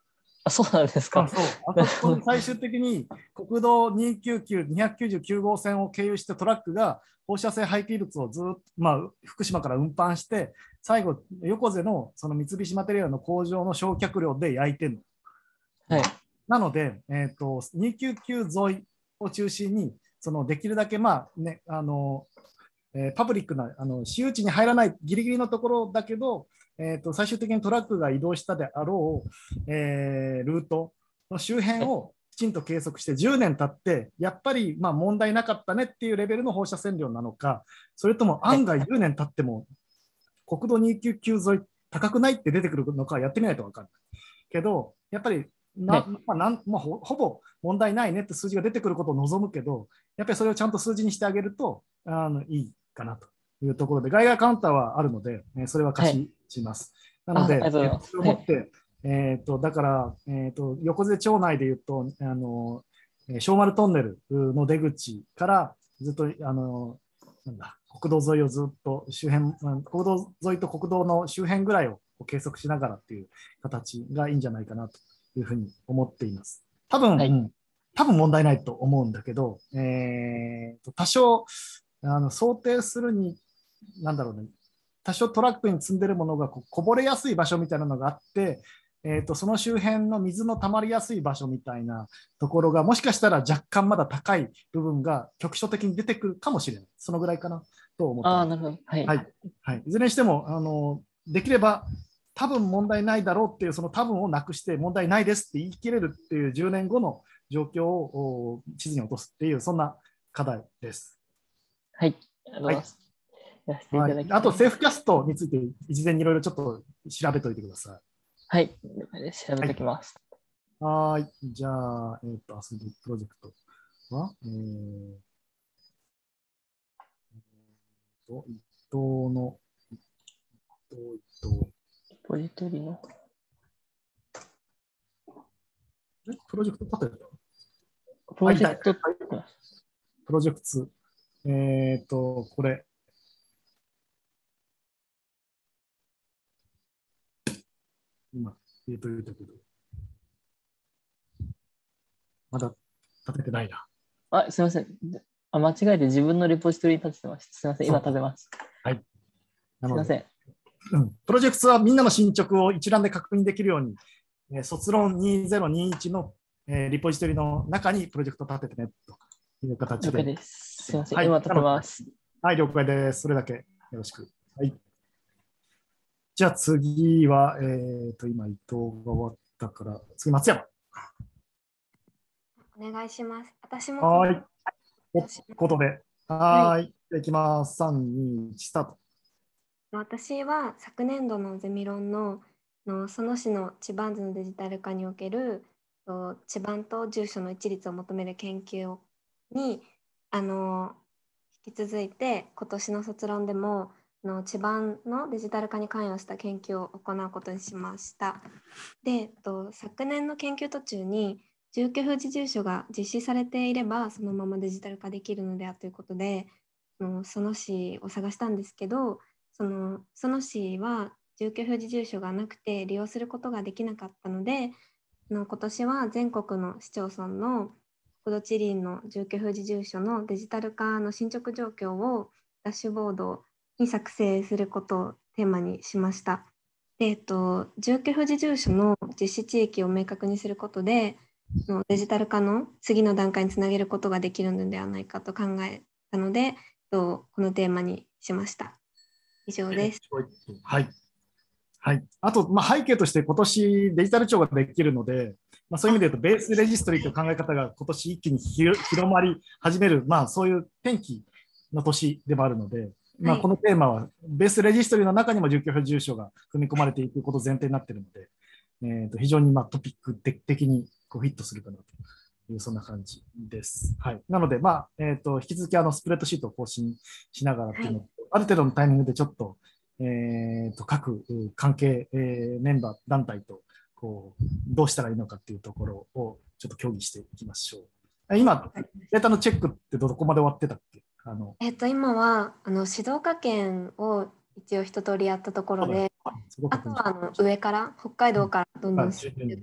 あ、そうなんですか。 あそうあそこに最終的に国道にひゃくきゅうじゅうきゅう、にひゃくきゅうじゅうきゅう号線を経由してトラックが放射性廃棄物をずっと、まあ、福島から運搬して、最後、横瀬のその三菱マテリアルの工場の焼却量で焼いてるの。 はい。 なので、えーと、にひゃくきゅうじゅうきゅう沿いを中心に、そのできるだけ、まあね、あのえー、パブリックなあの私有地に入らないギリギリのところだけど、えーと、最終的にトラックが移動したであろう、えー、ルートの周辺をきちんと計測してじゅうねん経って、やっぱりまあ問題なかったねっていうレベルの放射線量なのか、それとも案外じゅうねん経っても国道にひゃくきゅうじゅうきゅう沿い高くないって出てくるのかやってみないと分かんないけど、やっぱりな、まあなんまあ、ほ, ほぼ問題ないねって数字が出てくることを望むけど、やっぱりそれをちゃんと数字にしてあげるとあのいいかなというところで、外外カウンターはあるので、それは貸しします。はい、なので、それを持って、はい、えー、とだから、えー、と横瀬町内でいうと、あの小丸トンネルの出口からずっとあのなんだ国道沿いをずっと周辺、国道沿いと国道の周辺ぐらいを計測しながらっていう形がいいんじゃないかなというふうに思っています。多分、はい、うん、多分問題ないと思うんだけど、えー、と多少あの想定するに、なんだろうね、多少トラックに積んでるものがここぼれやすい場所みたいなのがあって、えー、とその周辺の水の溜まりやすい場所みたいなところがもしかしたら若干まだ高い部分が局所的に出てくるかもしれない。そのぐらいかなと思ってます。 あ、なるほど。はい。 はいはい、いずれにしてもあのできれば多分問題ないだろうっていうその多分をなくして問題ないですって言い切れるっていうじゅうねんごの状況を地図に落とすっていうそんな課題です。 はい。ありがとうございます。 はいはい、あとセーフキャストについて事前にいろいろちょっと調べておいてください。 はい、調べておきます。 はい、はいじゃあ、えっ、ー、と、アスリートプロジェクトは、えー、と、伊藤の、伊藤、伊藤。 ポジトリの。 え、プロジェクト立てた？ プロジェクト、 プロジェクト、えっ、ー、と、これ。今、入れといたけど。まだ立ててないな。 あ、すみません。あ、間違えて自分のレポジトリに立ててました。すみません。今立てます。 はい。 すみません。 うん。プロジェクトはみんなの進捗を一覧で確認できるように、えー、卒論にせんにじゅういちの、えー、リポジトリの中にプロジェクトを立ててねという形で。 了解です。すみません。はい、今立てます。 はい、了解です。それだけよろしく。はい。じゃあ次は、えー、と今、伊藤が終わったから、次、松山。 お願いします。私も。 はい。ということで、はい。いきます。さん、に、いち、スタート。 私は昨年度のゼミ論のの裾野市の地盤図のデジタル化における地盤と住所の一律を求める研究にあの引き続いて今年の卒論でもの地盤のデジタル化に関与した研究を行うことにしました。で、と昨年の研究途中に住居不自住所が実施されていればそのままデジタル化できるのではということでの裾野市を探したんですけど、その裾野市は住居不自住所がなくて利用することができなかったので、の今年は全国の市町村の国土地理院の住居不自住所のデジタル化の進捗状況をダッシュボードに作成することをテーマにしました。で、えっと、住居不自住所の実施地域を明確にすることでのデジタル化の次の段階につなげることができるのではないかと考えたので、このテーマにしました。以上です。 はい。はい、あと、まあ、背景として今年デジタル庁ができるので、まあ、そういう意味で言うとベースレジストリという考え方が今年一気に広まり始める、まあ、そういう転機の年でもあるので、まあ、このテーマはベースレジストリの中にも住居不自住所が組み込まれていくことを前提になっているので、えー、と非常にまあトピック的にこうフィットするかなというそんな感じです。はい、なので、まあえー、と引き続きあのスプレッドシートを更新しながらっていうの、はい、ある程度のタイミングでちょっとえー、と各関係、えー、メンバー団体とこうどうしたらいいのかっていうところをちょっと協議していきましょう。今、データのチェックってどこまで終わってたっけ？あのえっと、今はあの静岡県を一応一通りやったところで、あとはあの上から北海道からどんどん進んでいくかな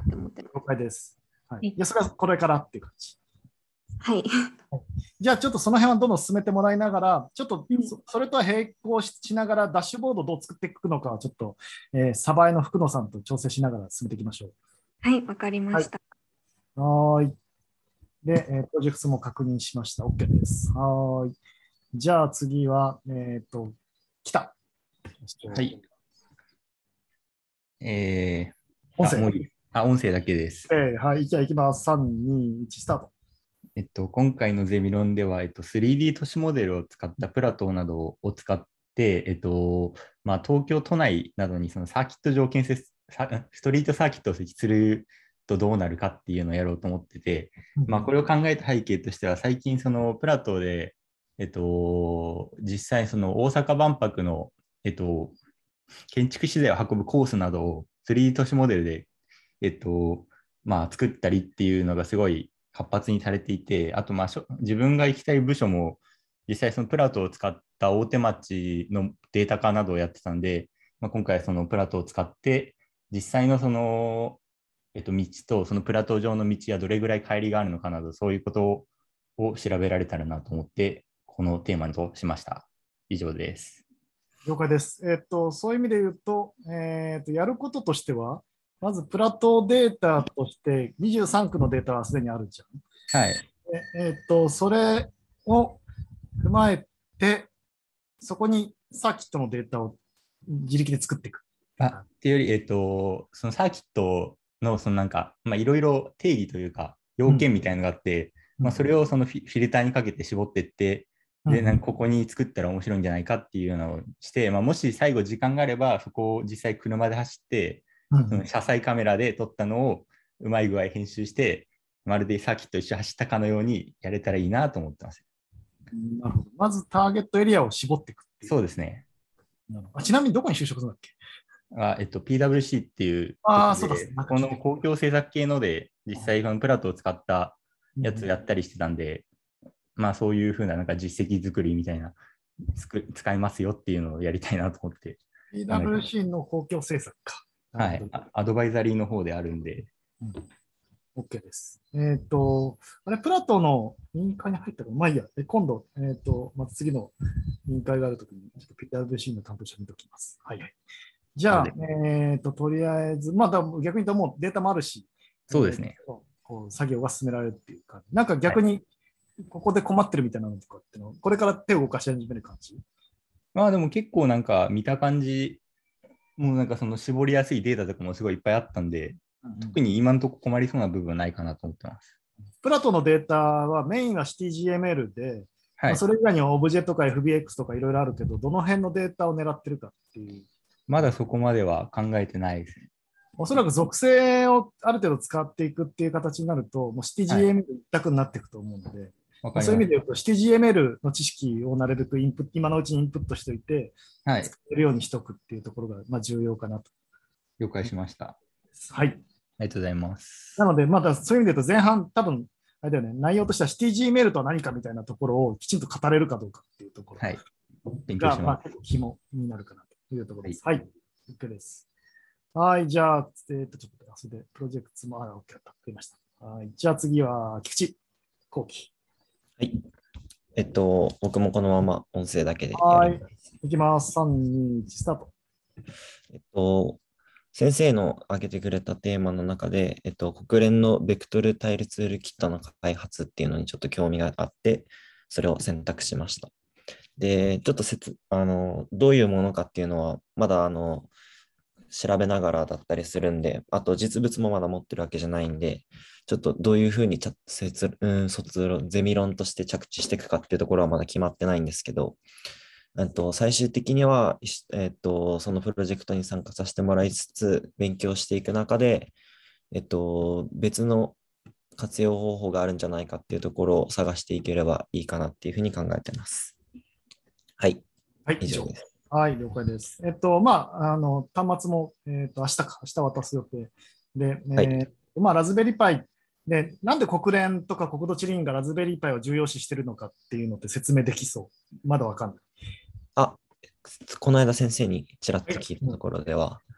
って思ってます。 了解です。はい。いや、それはこれからっていう感じ。 はい。 じゃあちょっとその辺はどんどん進めてもらいながら、ちょっと そ, それとは並行しながらダッシュボードをどう作っていくのかはちょっと、えー、サバエの福野さんと調整しながら進めていきましょう。 はい、わかりました。 はい。はいで、えー、プロジェクトも確認しました。OK です。はい。じゃあ次は、えっ、ー、と、来た。 はい。えー、音声あ、音声だけです。 えー、はい。じゃあ行きます。さん、に、いち、スタート。 えっと、今回のゼミ論では、えっと、スリーディー 都市モデルを使ったプラトーなどを使って、えっとまあ、東京都内などにそのサーキット条件設ストリートサーキットを設置するとどうなるかっていうのをやろうと思ってて、まあ、これを考えた背景としては、最近そのプラトーで、えっと、実際その大阪万博の、えっと、建築資材を運ぶコースなどを スリーディー 都市モデルで、えっとまあ、作ったりっていうのがすごい活発にされていて、あとまあ自分が行きたい部署も実際そのプラトを使った大手町のデータ化などをやってたんで、まあ、今回そのプラトを使って実際のその、えっと、道とそのプラト上の道やどれぐらい乖離があるのかなど、そういうことを調べられたらなと思ってこのテーマとしました。以上です。 了解です。えっと、そういう意味で言うと、えっと、やることとしては、まずプラトデータとしてにじゅうさんくのデータはすでにあるじゃん。 はい。 ええっと、それを踏まえて、そこにサーキットのデータを自力で作っていく。 あっていうより、えっと、そのサーキットのそのなんか、まあ、いろいろ定義というか、要件みたいなのがあって、うん、まあ、それをそのフィフィルターにかけて絞っていって、で、なんかここに作ったら面白いんじゃないかっていうのをして、まあ、もし最後時間があれば、そこを実際車で走って、うん、その車載カメラで撮ったのをうまい具合編集して、まるでサーキット一緒走ったかのようにやれたらいいなと思ってます。 なるほど。まずターゲットエリアを絞っていくっていう。 そうですね。 あちなみにどこに就職するんだっけ？ あえっと、ピーダブリューシー っていう、 あそうですね、 この公共政策系ので、実際このプラトを使ったやつをやったりしてたんで、うん、まあそういうふうななんか実績作りみたいな、つく使いますよっていうのをやりたいなと思って。 ピーダブリューシー の公共政策か。 はい、アドバイザリーの方であるんで。 うん、OK です。えっ、ー、と、あれ、プラトの委員会に入ったかな、まあいいや、今度、えっ、ー、と、また次の委員会があるときに、ちょっと ピーダブリューシー の担当者見ておきます。はいはい。じゃあ、えっ、ー、と、とりあえず、まあ、逆に言うともうデータもあるし、 そうですね。 えー、こう作業が進められるっていう感じ。なんか逆に、ここで困ってるみたいなのとかっていうの、これから手を動かし始める感じ？ まあでも結構なんか見た感じ、もうなんかその絞りやすいデータとかもすごいいっぱいあったんで、うん、特に今のところ困りそうな部分はないかなと思ってます。 プラトのデータはメインは シーティージーエムエル で、はいまあ、それ以外にはオブジェとか エフビーエックス とかいろいろあるけど、どの辺のデータを狙ってるかっていう。 まだそこまでは考えてないですね。 おそらく属性をある程度使っていくっていう形になると、もう シーティージーエムエル 一択になっていくと思うので、はい、そういう意味で言うと シーティージーエムエル の知識をなるべくインプット今のうちにインプットしておいて、はい、使えるようにしておくっていうところがまあ重要かなと。 了解しました。 はい。 ありがとうございます。 なので、まだそういう意味で言うと前半多分、あれだよね、内容としては シーティージーエムエル とは何かみたいなところをきちんと語れるかどうかっていうところが、はい、勉強します。まあ、肝になるかなというところです。はい。はい、OK です。はい、じゃあ、えっと、ちょっと、それで、プロジェクトも、あ、OK だった。分かりました。はい、じゃあ次は、菊池、後期。 はい。えっと、僕もこのまま音声だけでやります。 はい。いきます。さん、に、いち、スタート。 えっと、先生の挙げてくれたテーマの中で、えっと、国連のベクトルタイルツールキットの開発っていうのにちょっと興味があって、それを選択しました。で、ちょっと説あのどういうものかっていうのは、まだあの調べながらだったりするんで、あと実物もまだ持ってるわけじゃないんで、ちょっとどういうふうに卒、うん、卒論、ゼミ論として着地していくかっていうところはまだ決まってないんですけど、と最終的には、えっと、そのプロジェクトに参加させてもらいつつ、勉強していく中で、えっと、別の活用方法があるんじゃないかっていうところを探していければいいかなっていうふうに考えてます。はい。 はい、以上です。はい、了解です。えっと、まあ、あの、端末も、えっと、明日か、明日渡す予定で、えーはい、まあ、ラズベリパイで、なんで国連とか国土地理院がラズベリーパイを重要視してるのかっていうのって説明できそう。まだわかんない。 あ、この間先生にちらっと聞いたところでは、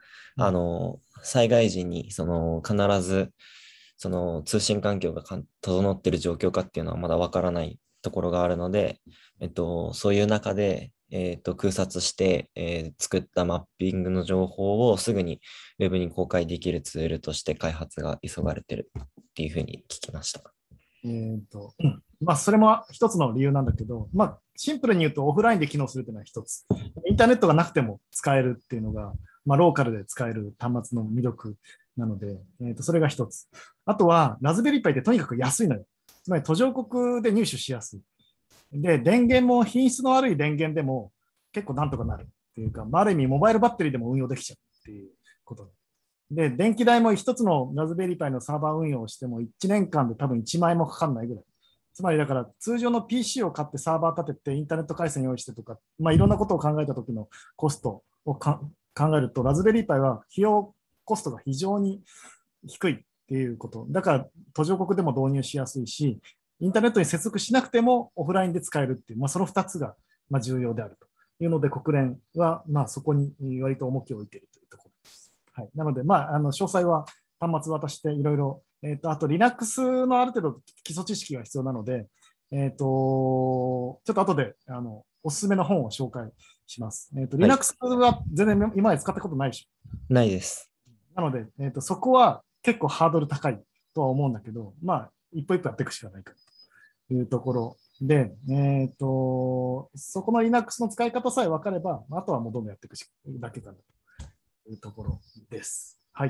あの災害時にその必ずその通信環境がかん整っている状況かっていうのはまだわからないところがあるので、えっと、そういう中で、えっと、空撮して、えー作ったマッピングの情報をすぐにウェブに公開できるツールとして開発が急がれてるっていうふうに聞きました。 えーとうんまあ、それも一つの理由なんだけど、まあ、シンプルに言うとオフラインで機能するというのは一つ。インターネットがなくても使えるっていうのが、まあ、ローカルで使える端末の魅力なので、えーとそれが一つ。あとは、ラズベリーパイってとにかく安いのよ。つまり途上国で入手しやすい。で、電源も品質の悪い電源でも結構なんとかなるっていうか、まあ、ある意味モバイルバッテリーでも運用できちゃうっていうことで、電気代も一つのラズベリーパイのサーバー運用をしてもいちねんかんで多分いちまんえんもかかんないぐらい。つまりだから通常の ピーシー を買ってサーバー立ててインターネット回線用意してとか、まあ、いろんなことを考えた時のコストをか考えると、ラズベリーパイは費用コストが非常に低いっていうこと。だから途上国でも導入しやすいし、インターネットに接続しなくてもオフラインで使えるっていう、まあ、そのふたつがまあ重要であるというので、国連はまあそこに割と重きを置いているというところです。はい、なので、まあ、あの詳細は端末渡していろいろ、えーと、あと Linux のある程度基礎知識が必要なので、えーと、ちょっと後であのおすすめの本を紹介します。えーと、Linux は全然今まで使ったことないでしょ。ないです。 なので、えーと、そこは結構ハードル高いとは思うんだけど、まあ、一歩一歩やっていくしかないかというところで、えーと、そこの Linux の使い方さえ分かれば、あとはもうどんどんやっていくだけかなというところです。はい。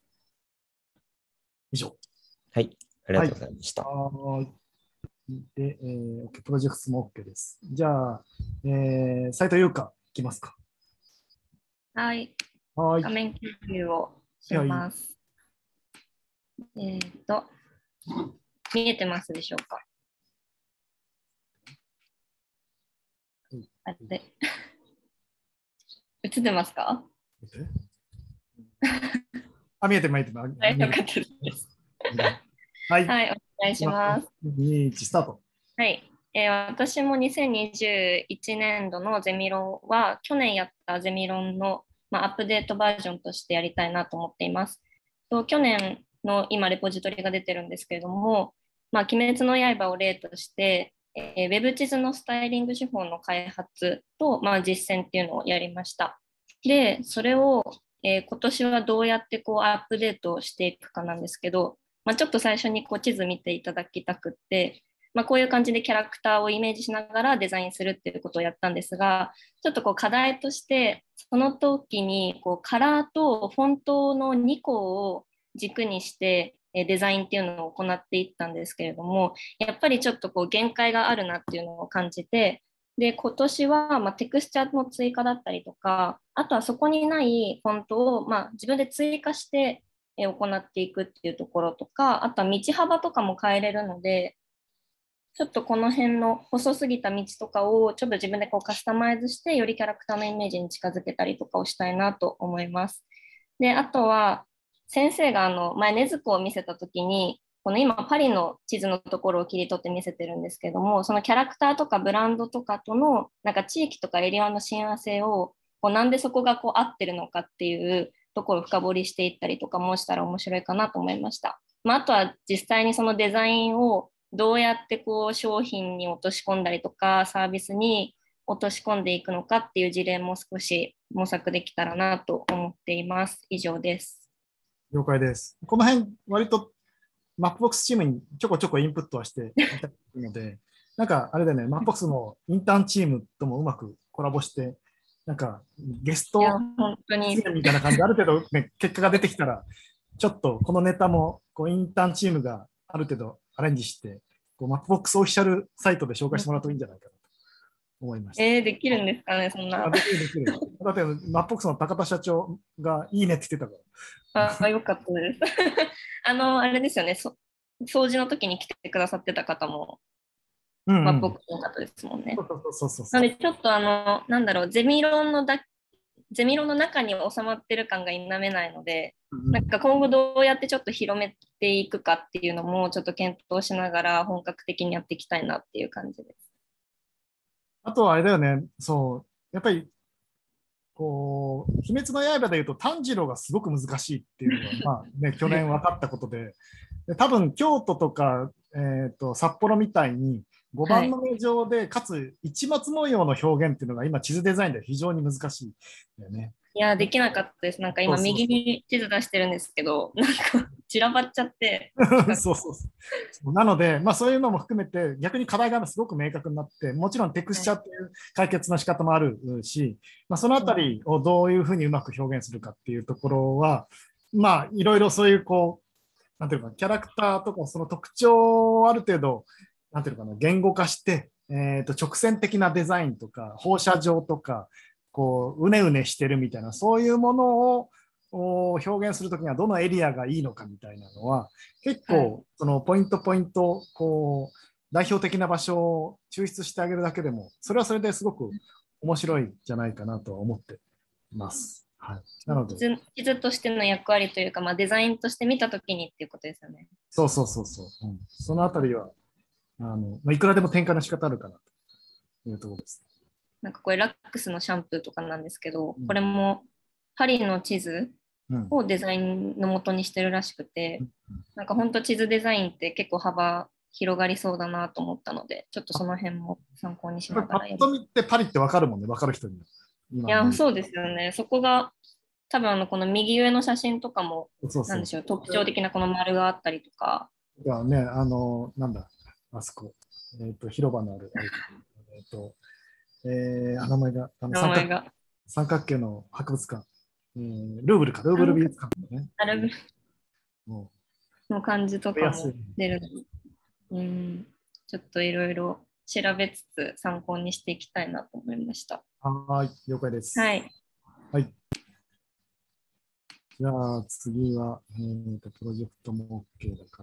以上。 はい。ありがとうございました。 はい。で、えー、OK、プロジェクトも OK です。じゃあ、えー、斉藤優香、いきますか。 はい。 はい。 画面共有をします。えっと、見えてますでしょうか。あれ映ってますか？ あ、見えて見えてます。 はい、よかったです。 はい、 はい、お願いします。 に、いち、スタート。 はい、えー、私もにせんにじゅういちねんどのゼミ論は、去年やったゼミ論の、まあ、アップデートバージョンとしてやりたいなと思っています。と去年の今、レポジトリが出てるんですけれども、まあ、鬼滅の刃を例として、えー、ウェブ地図のスタイリング手法の開発と、まあ、実践っていうのをやりました。で、それを、えー、今年はどうやってこうアップデートしていくかなんですけど、まあ、ちょっと最初にこう地図見ていただきたくって、まあ、こういう感じでキャラクターをイメージしながらデザインするっていうことをやったんですが、ちょっとこう課題として、その時にこうカラーとフォントのにこを軸にしてデザインっていうのを行っていったんですけれども、やっぱりちょっとこう限界があるなっていうのを感じて、で今年はまあテクスチャーの追加だったりとか、あとはそこにないフォントをまあ自分で追加して行っていくっていうところとか、あとは道幅とかも変えれるので、ちょっとこの辺の細すぎた道とかをちょっと自分でこうカスタマイズして、よりキャラクターのイメージに近づけたりとかをしたいなと思います。で、あとは先生があの前禰豆子を見せたときに、この今パリの地図のところを切り取って見せてるんですけども、そのキャラクターとかブランドとかとのなんか地域とかエリアの親和性をこうなんでそこがこう合ってるのかっていうところを深掘りしていったりとかもしたら面白いかなと思いました。まあ、あとは実際にそのデザインをどうやってこう商品に落とし込んだりとかサービスに落とし込んでいくのかっていう事例も少し模索できたらなと思っています。以上です。 了解です。この辺割とマップボックスチームにちょこちょこインプットはしていたので、なんかあれだよね、マップボックスのインターンチームともうまくコラボして、なんかゲスト本当にみたいな感じである程度、ね、結果が出てきたら、ちょっとこのネタもこうインターンチームがある程度アレンジして、こうマップボックスオフィシャルサイトで紹介してもらうといいんじゃないかなと思いました。 えー、できるんですかね、そんな。 できるできる。だってマップボックスの高田社長がいいねって言ってたから。 ああ、よかったです。あの、あれですよね、そ掃除の時に来てくださってた方も、 うんうん、 マップボックスの方ですもんね。 そうそうそうそう。 なので、ちょっとあの、なんだろう、ゼミ論のだゼミ論の中に収まってる感が否めないので、うん、なんか今後どうやってちょっと広めていくかっていうのもちょっと検討しながら本格的にやっていきたいなっていう感じです。 あとはあれだよね、そう、やっぱりこう鬼滅の刃でいうと炭治郎がすごく難しいっていうのは、まあね、去年分かったことで、で多分京都とか、えー、と札幌みたいにごばんの目状で、はい、かつ市松模様の表現っていうのが今地図デザインで非常に難しいんだよね。 いや、できなかったです。なんか今右に地図出してるんですけど、なんか散らばっちゃって。 そうそうそう。なので、まあそういうのも含めて逆に課題がすごく明確になって、もちろんテクスチャーっていう解決の仕方もあるし、まあ、そのあたりをどういうふうにうまく表現するかっていうところは、まあいろいろそういうこう、なんていうか、キャラクターとかその特徴をある程度、なんていうかな、言語化して、えー、と直線的なデザインとか放射状とかこううねうねしてるみたいな、そういうものを表現するときにはどのエリアがいいのかみたいなのは結構そのポイントポイントこう代表的な場所を抽出してあげるだけでもそれはそれですごく面白いんじゃないかなと思っています。はい、なので地図としての役割というか、まあ、デザインとして見たときにっていうことですよね。 そうそうそうそう、うん、そのあたりはあの、まあ、いくらでも展開の仕方あるかなというところです。 なんかこれラックスのシャンプーとかなんですけど、うん、これもパリの地図をデザインの元にしてるらしくて、うん、なんか本当地図デザインって結構幅広がりそうだなと思ったので、ちょっとその辺も参考にしながらやる。 パッと見てパリって分かるもんね、分かる人に。 いや、そうですよね。そこが多分あのこの右上の写真とかもなんでしょう、特徴的なこの丸があったりとか。 いやね、あのなんだあそこ、えっ、ー、と広場のあるえっ、ー、と、えー、名前があの三角三角形の博物館、えー、ルーブルかルーブル美術館ね。 ルーブルの感じとかも出るので、うん、ちょっといろいろ調べつつ参考にしていきたいなと思いました。 はい、了解です。 はい。 はい。じゃあ次は、えーと、プロジェクトも OK だから。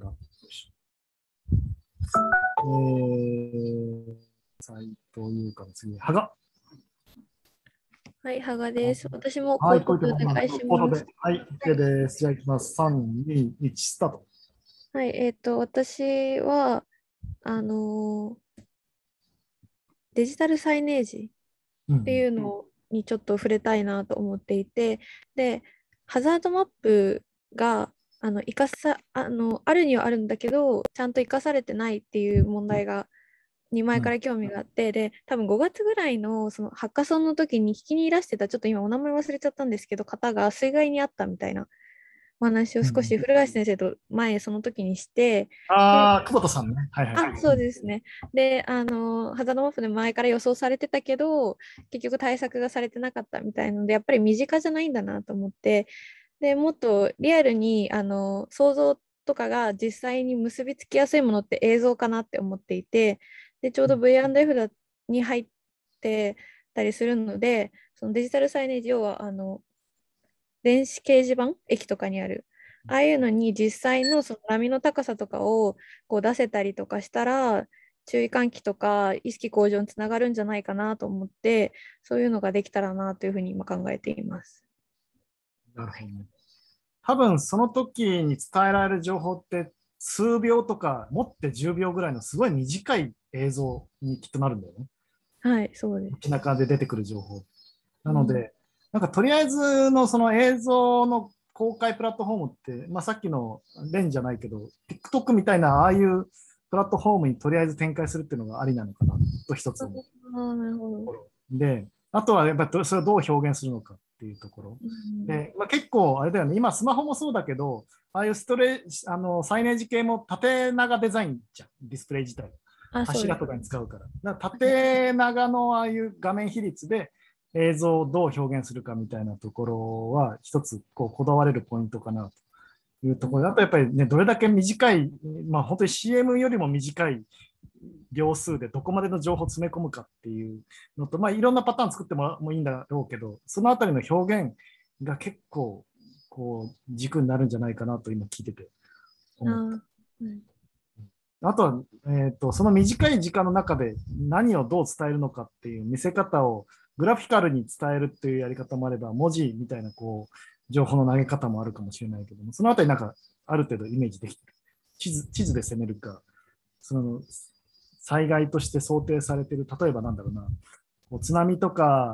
えー、斉藤優香の次、羽賀。 はい、羽賀です。私も広告お願いします。 はい、OK です。じゃあいきます。さん、に、いち、スタート。 はい、えっと、私は、あのー、デジタルサイネージっていうのにちょっと触れたいなと思っていて、で、ハザードマップがあの生かさあのあるにはあるんだけどちゃんと生かされてないっていう問題がに前から興味があって、うん、で多分ごがつぐらいのそのハッカソンの時に聞きにいらしてたちょっと今お名前忘れちゃったんですけど方が水害にあったみたいなお話を少し古橋先生と前その時にして、 うん、ああ久保田さんね、はいはい、 あそうですね。であのハザードマップで前から予想されてたけど結局対策がされてなかったみたいなのでやっぱり身近じゃないんだなと思って、でもっとリアルにあの想像とかが実際に結びつきやすいものって映像かなって思っていて、でちょうど ブイアンドエフ に入ってたりするので、そのデジタルサイネージ要はあの電子掲示板駅とかにあるああいうのに実際のその波の高さとかをこう出せたりとかしたら注意喚起とか意識向上につながるんじゃないかなと思って、そういうのができたらなというふうに今考えています。 なるほどね。多分その時に伝えられる情報って数秒とかもってじゅうびょうぐらいのすごい短い映像にきっとなるんだよね。 はい、そうです。 街中で出てくる情報。なので、うん、なんかとりあえずのその映像の公開プラットフォームって、まあ、さっきのレンじゃないけど TikTok みたいなああいうプラットフォームにとりあえず展開するっていうのがありなのかなと一つ思う。 あ、なるほど。 で、あとはやっぱりそれをどう表現するのかっていうところ。うん、で、まあ、結構あれだよね、今スマホもそうだけど、ああいうストレあのサイネージ系も縦長デザインじゃん、ディスプレイ自体。柱とかに使うから。だから縦長のああいう画面比率で映像をどう表現するかみたいなところは一つこうこだわれるポイントかなというところで、あとやっぱりね、どれだけ短い、まあ本当に シーエム よりも短い秒数でどこまでの情報を詰め込むかっていうのと、まあいろんなパターン作ってもいいんだろうけど、そのあたりの表現が結構こう軸になるんじゃないかなと今聞いてて思った。あとは、えーと、その短い時間の中で何をどう伝えるのかっていう見せ方をグラフィカルに伝えるっていうやり方もあれば、文字みたいなこう情報の投げ方もあるかもしれないけども、そのあたりなんかある程度イメージできてる。地図、地図で攻めるか、その災害として想定されている、例えばなんだろうな、津波とか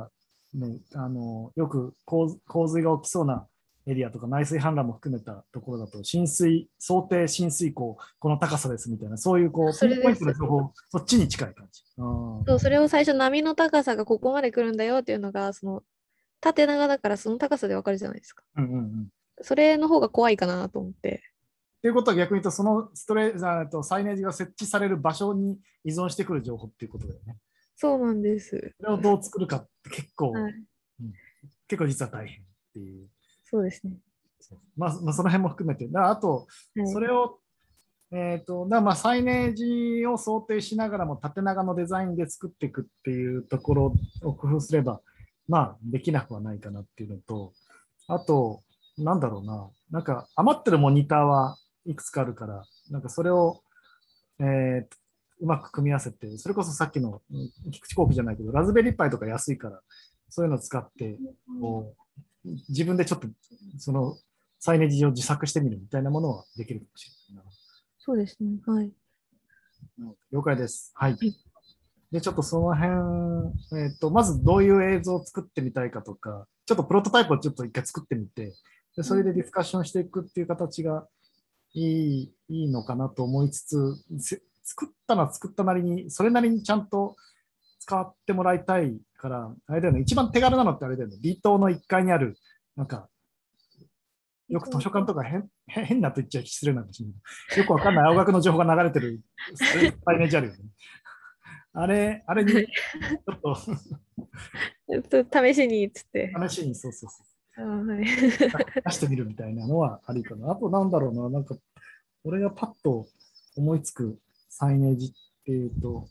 ね、あのよく洪洪水が起きそうなエリアとか内水氾濫も含めたところだと、浸水、想定浸水口、この高さですみたいな、そういうこう、ピンポイントの情報、そっちに近い感じ。 そう、それを最初、波の高さがここまで来るんだよっていうのが、その縦長だからその高さでわかるじゃないですか。 うんうんうん。 それの方が怖いかなと思って。 ということは逆に言うと、そのストレとサイネージが設置される場所に依存してくる情報っていうことだよね。 そうなんです。 それをどう作るかって結構、 はいうん、結構実は大変っていう。 そうですね。 まあ、まあ、その辺も含めて、だあと、それを、はい、えっ、ー、と、だまあ、サイネージを想定しながらも縦長のデザインで作っていくっていうところを工夫すれば、まあ、できなくはないかなっていうのと、あと、なんだろうな、なんか余ってるモニターはいくつかあるから、なんかそれを、えー、うまく組み合わせて、それこそさっきの菊池工機じゃないけど、ラズベリーパイとか安いから、そういうのを使って、こう自分でちょっとそのサイネージを自作してみるみたいなものはできるかもしれないな。 そうですね。はい。 了解です。はい。で、ちょっとその辺、えっと、まずどういう映像を作ってみたいかとか、ちょっとプロトタイプをちょっと一回作ってみて、でそれでディスカッションしていくっていう形がいい、いいのかなと思いつつ、作ったのは作ったなりに、それなりにちゃんと使ってもらいたいから、あれだよね、一番手軽なのってあれだよね、ビートのいっかいにある、なんか、よく図書館とか変変なと言っちゃ失礼なんですけど、よくわかんない青学の情報が流れてるサイネージあるよね。あれ、あれに、ちょっと試しにっつって。 試しに、そうそうそう。 あ、はい、出してみるみたいなのはありかな。あと、なんだろうな、なんか、俺がパッと思いつくサイネージっていうと、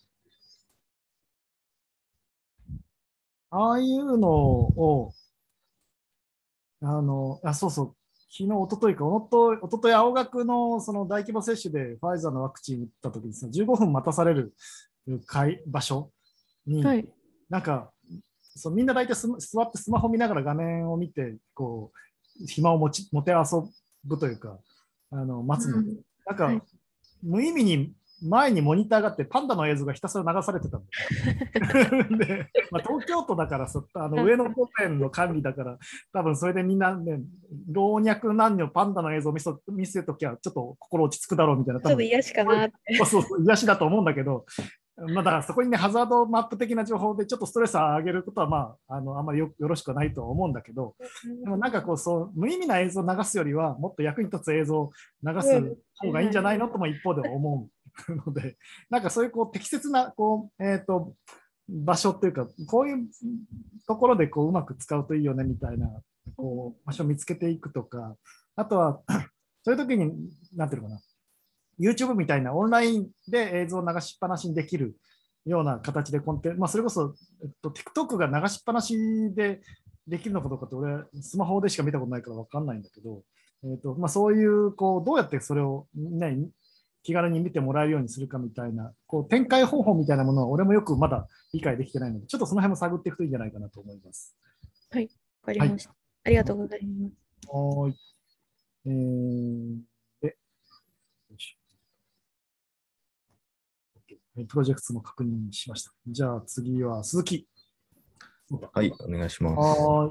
ああいうのを、あの、あ、そうそう、昨日、一昨日か、おと一昨日青学のその大規模接種でファイザーのワクチン打った時にですね、じゅうごふん待たされる場所に、はい、なんか、そうみんな大体座ってスマホ見ながら画面を見て、こう、暇を持ち持て遊ぶというか、あの待つの。うん、なんか、はい、無意味に前にモニターがあって、パンダの映像がひたすら流されてたんで。で、まあ、東京都だからそ、あの上野公園の管理だから、多分それでみんなね、老若男女パンダの映像を見せ見せときゃ、ちょっと心落ち着くだろうみたいな。 ちょっと癒しかなって。 そうそう、癒しだと思うんだけど、まあ、だからそこにね、ハザードマップ的な情報でちょっとストレスを上げることは、まあ、あのあんまり よ, よろしくはないとは思うんだけど、でもなんかこうそう、無意味な映像を流すよりは、もっと役に立つ映像を流す方がいいんじゃないのとも一方では思うので、なんかそういうこう適切なこう、えーと、場所っていうか、こういうところでこううまく使うといいよねみたいなこう場所を見つけていくとか、あとは、そういう時に、なんていうのかな。YouTube みたいなオンラインで映像を流しっぱなしにできるような形でコンテンツ、まあ、それこそ、えっと、TikTok が流しっぱなしでできるのかどうかって俺、スマホでしか見たことないから分かんないんだけど、えっとまあ、そういうこうどうやってそれを、ね、気軽に見てもらえるようにするかみたいなこう展開方法みたいなものは俺もよくまだ理解できてないので、ちょっとその辺も探っていくといいんじゃないかなと思います。 はい、わかりました。はい、ありがとうございます。 はい。えー、でプロジェクトも確認しました。じゃあ次は鈴木。 はい、お願いします。 はい。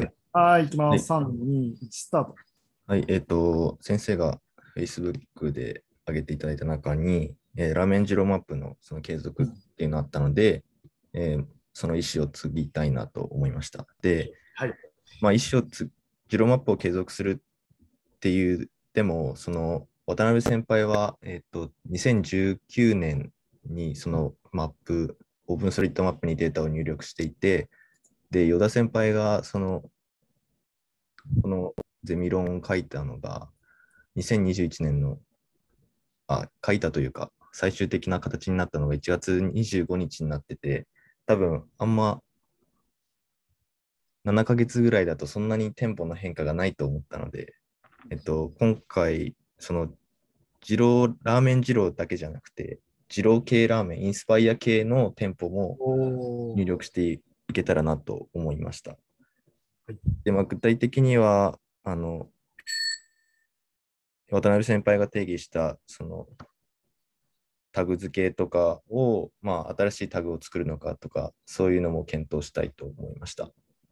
はい、いきます。さん、に、いち、スタート。 はい、えっ、ー、と、先生が Facebook で上げていただいた中に、えー、ラーメン二郎マップのその継続っていうのがあったので、うん、えー、その意思を継ぎたいなと思いました。で、 はい、 まあ、意思をつ、二郎マップを継続するっていう、でも、その渡辺先輩は、えっ、ー、と、にせんじゅうきゅうねんにそのマップ、オープンソリッドマップにデータを入力していて、で、依田先輩がその、このゼミ論を書いたのが、にせんにじゅういちねんの、あ、書いたというか、最終的な形になったのがいちがつにじゅうごにちになってて、多分あんまななかげつぐらいだとそんなにテンポの変化がないと思ったので、えっと、今回、その、二郎、ラーメン二郎だけじゃなくて、二郎系ラーメン、インスパイア系の店舗も入力していけたらなと思いました。 はい、 で、まあ、具体的には、あの、渡辺先輩が定義した、その、 タグ付けとかを、まあ、新しいタグを作るのかとか、そういうのも検討したいと思いました。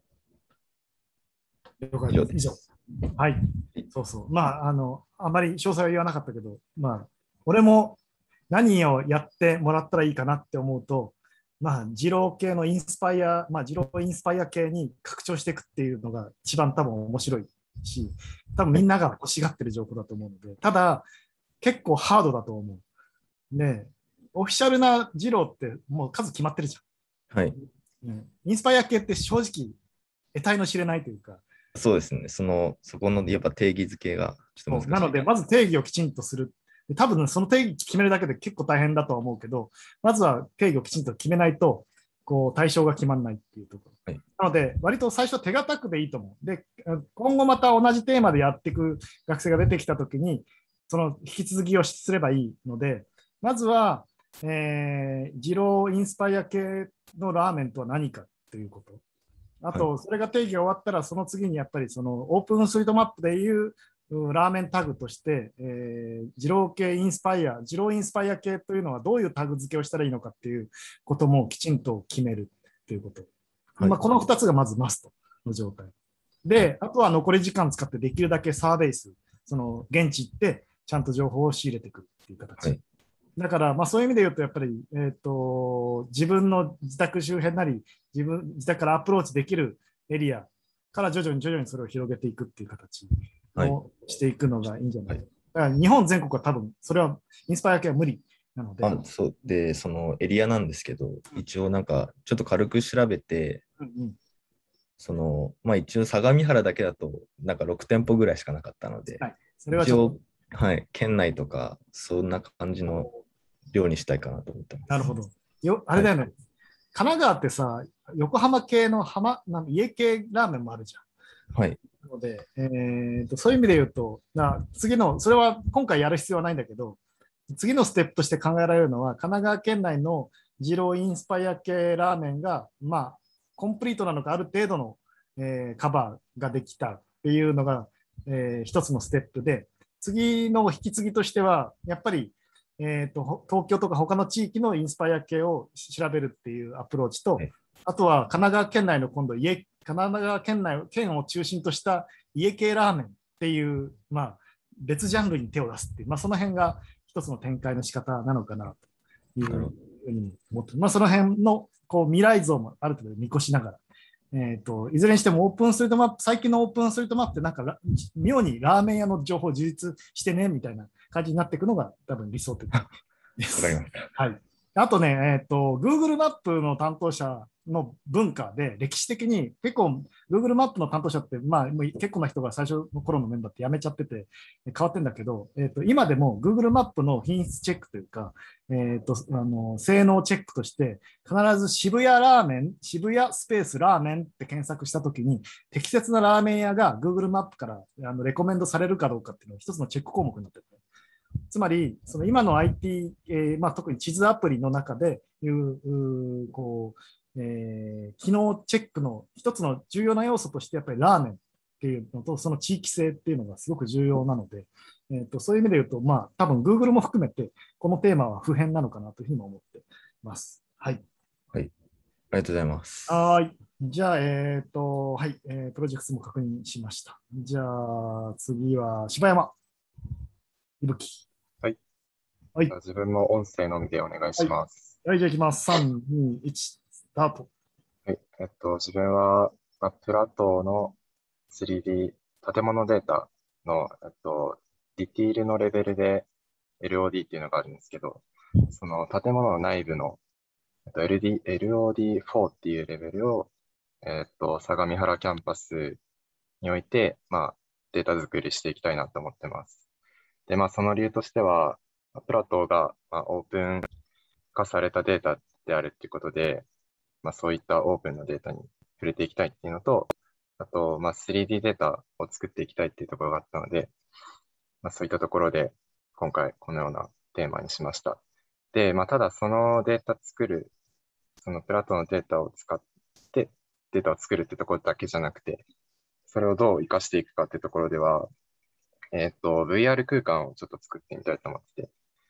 了解です。以上。はい。そうそう。まあ、あの、あまり詳細は言わなかったけど、まあ、俺も何をやってもらったらいいかなって思うと、まあ、二郎系のインスパイア、まあ、二郎インスパイア系に拡張していくっていうのが一番多分面白いし、多分みんなが欲しがってる情報だと思うので、ただ、結構ハードだと思う。ね、オフィシャルな二郎ってもう数決まってるじゃん。はい。 うん、インスパイア系って正直、得体の知れないというか。 そうですね。その、そこのやっぱ定義づけがちょっと難しい。 なので、まず定義をきちんとする。多分その定義決めるだけで結構大変だとは思うけど、まずは定義をきちんと決めないと、こう対象が決まらないっていうところ。はい、なので、割と最初手堅くでいいと思う。で、今後また同じテーマでやっていく学生が出てきたときに、その引き続きをすればいいので、まずは、えー、二郎インスパイア系のラーメンとは何かということ。あと、それが定義が終わったら、その次にやっぱりそのオープンストリートマップでいうラーメンタグとして、えー、二郎系インスパイア、二郎インスパイア系というのはどういうタグ付けをしたらいいのかっていうこともきちんと決めるということ。はい、まあこのふたつがまずマストの状態。で、あとは残り時間使ってできるだけサーベイス、その現地行ってちゃんと情報を仕入れてくるっていう形。はい、だから、まあそういう意味で言うと、やっぱり、えっと、自分の自宅周辺なり、自分、自宅からアプローチできるエリアから徐々に徐々にそれを広げていくっていう形をしていくのがいいんじゃないか。はい、だから日本全国は多分、それはインスパイア系は無理なので。 あ、そうで、そのエリアなんですけど、一応なんか、ちょっと軽く調べて、うんうん、その、まあ一応相模原だけだと、なんかろく店舗ぐらいしかなかったので、はい、それは一応、はい、県内とか、そんな感じの量にしたいかなと思ってます。 なるほど。よあれだよね、はい、神奈川ってさ、横浜系の浜なん家系ラーメンもあるじゃん。 はい。 なので、えーと、そういう意味で言うと、な次の、それは今回やる必要はないんだけど、次のステップとして考えられるのは、神奈川県内の二郎インスパイア系ラーメンが、まあ、コンプリートなのか、ある程度の、えー、カバーができたっていうのが、えー、一つのステップで、次の引き継ぎとしては、やっぱり、えーと、東京とか他の地域のインスパイア系を調べるっていうアプローチと、あとは神奈川県内の今度家、神奈川県内、県を中心とした家系ラーメンっていう、まあ、別ジャンルに手を出すっていう、まあ、その辺が一つの展開の仕方なのかなというふうに思って、まあ、その辺のこう未来像もある程度見越しながら、えーと、いずれにしてもオープンストリートマップ、最近のオープンストリートマップってなんか妙にラーメン屋の情報を充実してねみたいな感じになっていくのが多分理想的です。 わかりました。 はい。あとね、えっと、Google マップの担当者の文化で歴史的に結構 Google マップの担当者って、まあ、もう結構な人が最初の頃のメンバーって辞めちゃってて変わってんだけど、えっと、今でも Google マップの品質チェックというか、えっと、あの、性能チェックとして必ず渋谷ラーメン、渋谷スペースラーメンって検索したときに適切なラーメン屋が Google マップからあのレコメンドされるかどうかっていうのが一つのチェック項目になってる。つまり、その今の アイティー、えーまあ、特に地図アプリの中でいう、うこう、えー、機能チェックの一つの重要な要素として、やっぱりラーメンっていうのと、その地域性っていうのがすごく重要なので、えーと、そういう意味で言うと、まあ、多分 Google も含めて、このテーマは不変なのかなというふうに思っています。はい。 はい。ありがとうございます。 はい。じゃあ、えっと、はい、えー、プロジェクトも確認しました。じゃあ、次は柴山。いぶき。 はい。 はい。 自分も音声のみでお願いします。 はい、はい、じゃあいきます。さん、に、いち、スタート。 はい。えっと、自分は、まあ、プラトーの スリーディー 建物データの、えっと、ディティールのレベルで エルオーディー っていうのがあるんですけど、その建物の内部の、えっと、エルディー、エルオーディーフォー っていうレベルを、えっと、相模原キャンパスにおいて、まあ、データ作りしていきたいなと思ってます。で、まあ、その理由としては、プラトーが、まあ、オープン化されたデータであるっていうことで、まあ、そういったオープンなデータに触れていきたいっていうのと、あと、まあ、スリーディー データを作っていきたいっていうところがあったので、まあ、そういったところで、今回このようなテーマにしました。で、まあ、ただそのデータ作る、そのプラトーのデータを使ってデータを作るってところだけじゃなくて、それをどう活かしていくかってところでは、えっと、ブイアール 空間をちょっと作ってみたいと思ってて、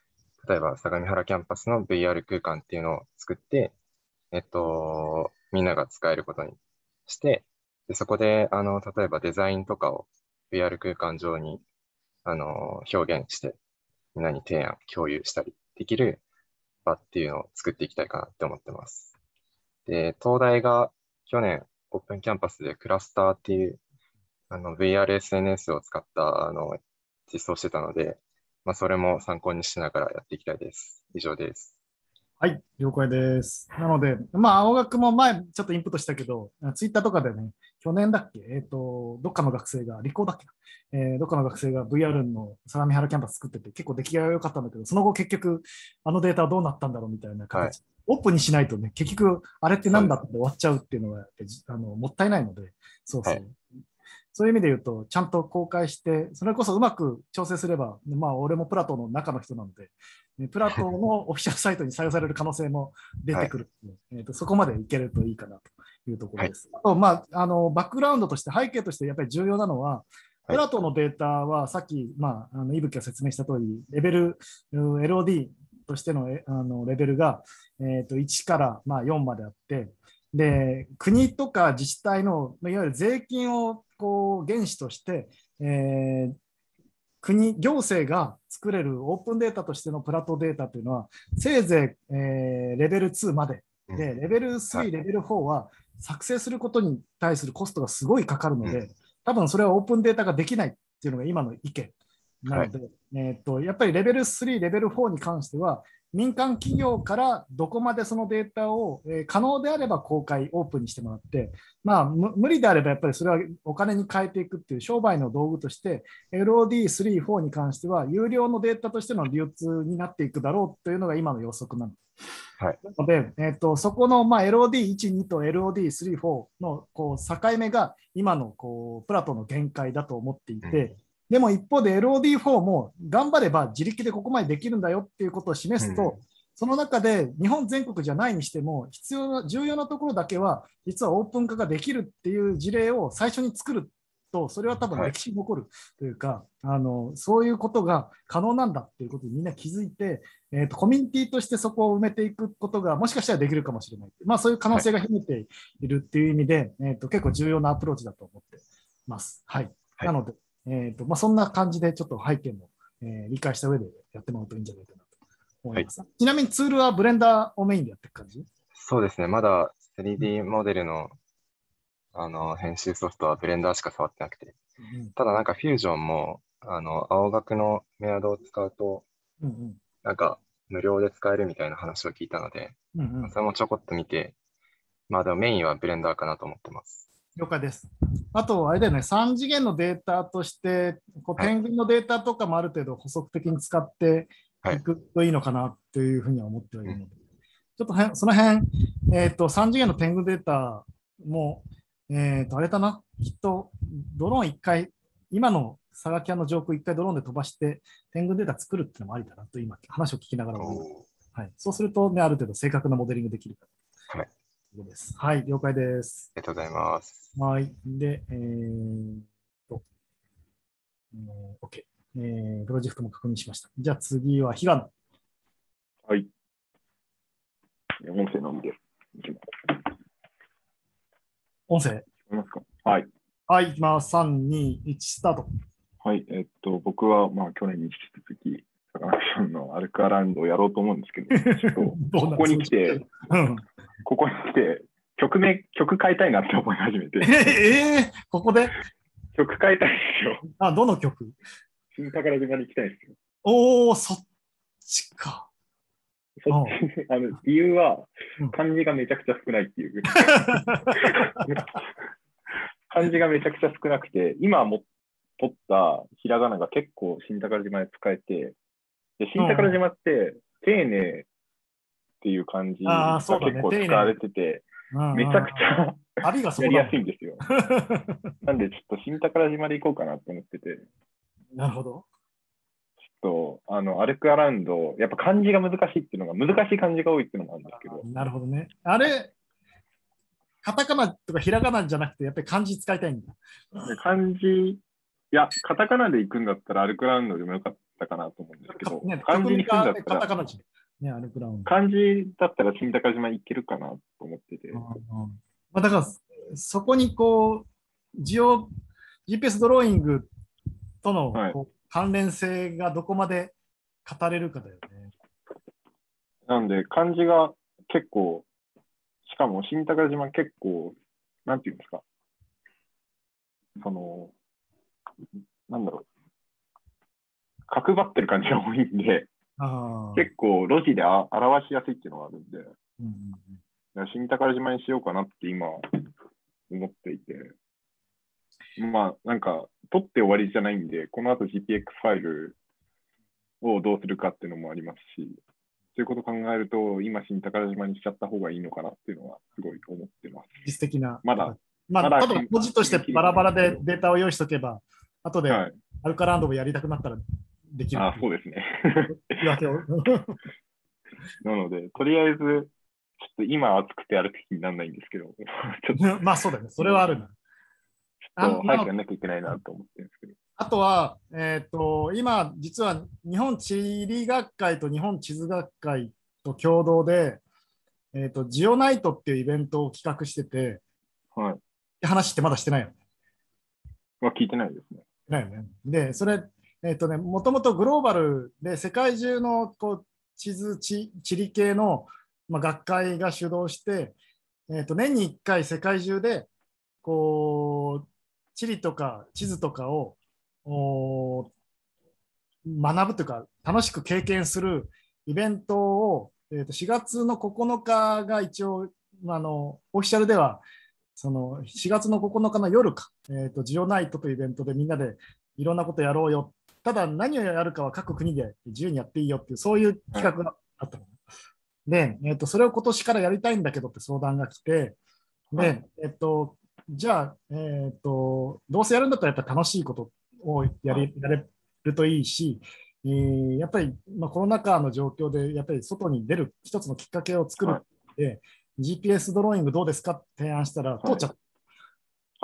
例えば相模原キャンパスの ブイアール 空間っていうのを作って、えっと、みんなが使えることにして、でそこで、あの、例えばデザインとかを ブイアール 空間上に、あの、表現して、みんなに提案、共有したりできる場っていうのを作っていきたいかなって思ってます。で、東大が去年、オープンキャンパスでクラスターっていう、あの、ブイアールエスエヌエス を使った、あの、実装してたので、まあ、それも参考にしながらやっていきたいです。以上です。 はい、了解です。なので、まあ、青学も前ちょっとインプットしたけど、ツイッターとかでね、去年だっけ、えっ、ー、と、どっかの学生が、理工だっけ、えー、どっかの学生が ブイアール の相模原キャンパス作ってて、結構出来が良かったんだけど、その後結局、あのデータはどうなったんだろうみたいな形、はい、オープンにしないとね、結局、あれって何だって終わっちゃうっていうのが、あのもったいないので、そうそう。はい、そういう意味で言うと、ちゃんと公開して、それこそうまく調整すれば、まあ、俺もプラトンの中の人なので、プラトンのオフィシャルサイトに採用される可能性も出てくるので、はい、えーと、そこまでいけるといいかなというところです。はい、あと、まあ、あのバックグラウンドとして、背景としてやっぱり重要なのは、プラトンのデータはさっき、まあ、あの伊吹が説明した通り、レベル エルオーディー としての、あのレベルが、えーといちからまあよんまであって、で国とか自治体のいわゆる税金をこう原資として、えー、国、行政が作れるオープンデータとしてのプラトデータというのは、せいぜい、えー、レベルツーまでで、レベルスリー、レベルフォーは作成することに対するコストがすごいかかるので、多分それはオープンデータができないっていうのが今の意見なので、はい、えー、とやっぱりレベルスリー、レベルフォーに関しては、民間企業からどこまでそのデータを、えー、可能であれば公開、オープンにしてもらって、まあ、無理であればやっぱりそれはお金に変えていくっていう商売の道具として、エルオーディースリー、フォーに関しては有料のデータとしての流通になっていくだろうというのが今の予測なの。はい、なので、えー、とそこの、まあ、エルオーディーいち、に と エルオーディースリー、フォーのこう境目が今のこうプラトンの限界だと思っていて、うん、でも一方で エルオーディーフォー も頑張れば自力でここまでできるんだよっていうことを示すと、うん、その中で日本全国じゃないにしても必要な重要なところだけは実はオープン化ができるっていう事例を最初に作ると、それは多分歴史に残るというか、はい、あのそういうことが可能なんだっていうことにみんな気づいて、えーと、コミュニティとしてそこを埋めていくことがもしかしたらできるかもしれない、まあ、そういう可能性が秘めているっていう意味で、はい、えーと、結構重要なアプローチだと思ってます。はい、はい、なので、えーとまあ、そんな感じでちょっと背景も、えー、理解した上でやってもらうといいんじゃないかなと思います。はい、ちなみにツールはブレンダーをメインでやっていく感じ？ そうですね、まだ スリーディー モデルの、あの編集ソフトはブレンダーしか触ってなくて、うん、ただなんかフュージョンもあの青学のメアドを使うと、うんうん、なんか無料で使えるみたいな話を聞いたので、うんうん、それもちょこっと見て、まあでもメインはブレンダーかなと思ってます。 了解です。あと、あれだよね、さん次元のデータとして、こう点群のデータとかもある程度補足的に使っていくといいのかなというふうには思ってはいるので、はい、ちょっとへその辺、えーと、さん次元の点群データも、えーと、あれだな、きっとドローンいっかい、今の佐賀キャンの上空いっかいドローンで飛ばして、点群データ作るっていうのもありだなと、今、話を聞きながら思う。はい、そうすると、ね、ある程度正確なモデリングできるから。はいです。はい、了解です。 ありがとうございます。 はい。で、えー、と、えー、OK、えー。プロジェクトも確認しました。じゃあ次は、悲願。 はい。音声のみでいきます。 音声聞こえますか？はい。 はい、いきます。さん、に、いち、スタート。 はい。えっと、僕は、まあ、去年に引き続き、坂上さんのアルクアラウンドをやろうと思うんですけど、ちょっとここに来て、うんここに来て、曲名、曲変えたいなって思い始めて。 えー、ここで曲変えたいですよ。 あ、どの曲？ 新宝島に行きたいですよ。 おー、そっちか。 そっち、あの、理由は、漢字がめちゃくちゃ少ないっていう。漢字がめちゃくちゃ少なくて、今も取ったひらがなが結構新宝島で使えて、で新宝島って、丁寧っていう感じが結構使われてて、めちゃくちゃやりやすいんですよ。なんでちょっと新宝島で行こうかなと思ってて。 なるほど。 ちょっとあの歩くアラウンド、やっぱ漢字が難しいっていうのが、難しい漢字が多いっていうのもあるんですけど。 なるほどね。あれ、カタカナとかひらがなじゃなくて、やっぱり漢字使いたいんだ。 漢字、いや、カタカナで行くんだったら歩くアラウンドでもよかったかなと思うんですけど、 ね、 漢字にするんだったカタカナら、 字ね、アルクラウン。 漢字だったら新高島いけるかなと思ってて。 まあ、だから、そこにこう、ジオ、ジーピーエス ドローイングとのこう関連性がどこまで語れるかだよね。 なんで、漢字が結構、しかも新高島結構、なんていうんですか、その、なんだろう、角張ってる感じが多いんで、結構路地であ表しやすいっていうのがあるんで、うん、新宝島にしようかなって今思っていて、まあなんか取って終わりじゃないんで、この後 ジーピーエックス ファイルをどうするかっていうのもありますし、そういうことを考えると、今新宝島にしちゃった方がいいのかなっていうのはすごい思ってます。 実質的な。 まだ。 まあ、まだ文字としてバラバラでデータを用意しとけば、後でアルカランドもやりたくなったらできる。 はい、あ、そうですね。なので、とりあえず、ちょっと今暑くて歩く気にならないんですけど、 まあそうだね、それはあるな。 ちょっと早くやんなきゃいけないなと思ってるんですけど。 あとは、えっと、今、実は日本地理学会と日本地図学会と共同で、えっと、ジオナイトっていうイベントを企画してて、 はい。 話ってまだしてないよね。 まあ、聞いてないですね。 ないよね。で、それ、えっとね、もともとグローバルで世界中のこう地図地、地理系の、まあ、学会が主導して、えっと、年にいっかい世界中で、こう、地理とか地図とかをお学ぶというか、楽しく経験するイベントを、えー、としがつのここのかが一応、あのオフィシャルではそのしがつのここのかの夜か、えー、とジオナイトというイベントでみんなでいろんなことやろうよ。ただ何をやるかは各国で自由にやっていいよっていう、そういう企画があったの。で、えー、とそれを今年からやりたいんだけどって相談が来て、で、えっ、ー、と、じゃあ、えっ、ー、と、どうせやるんだったらやっぱ楽しいことをやりやれるといいし、えー、やっぱり、まあ、コロナ禍の状況でやっぱり外に出る一つのきっかけを作るって、はい、ジーピーエス ドローイングどうですかって提案したら通っちゃった。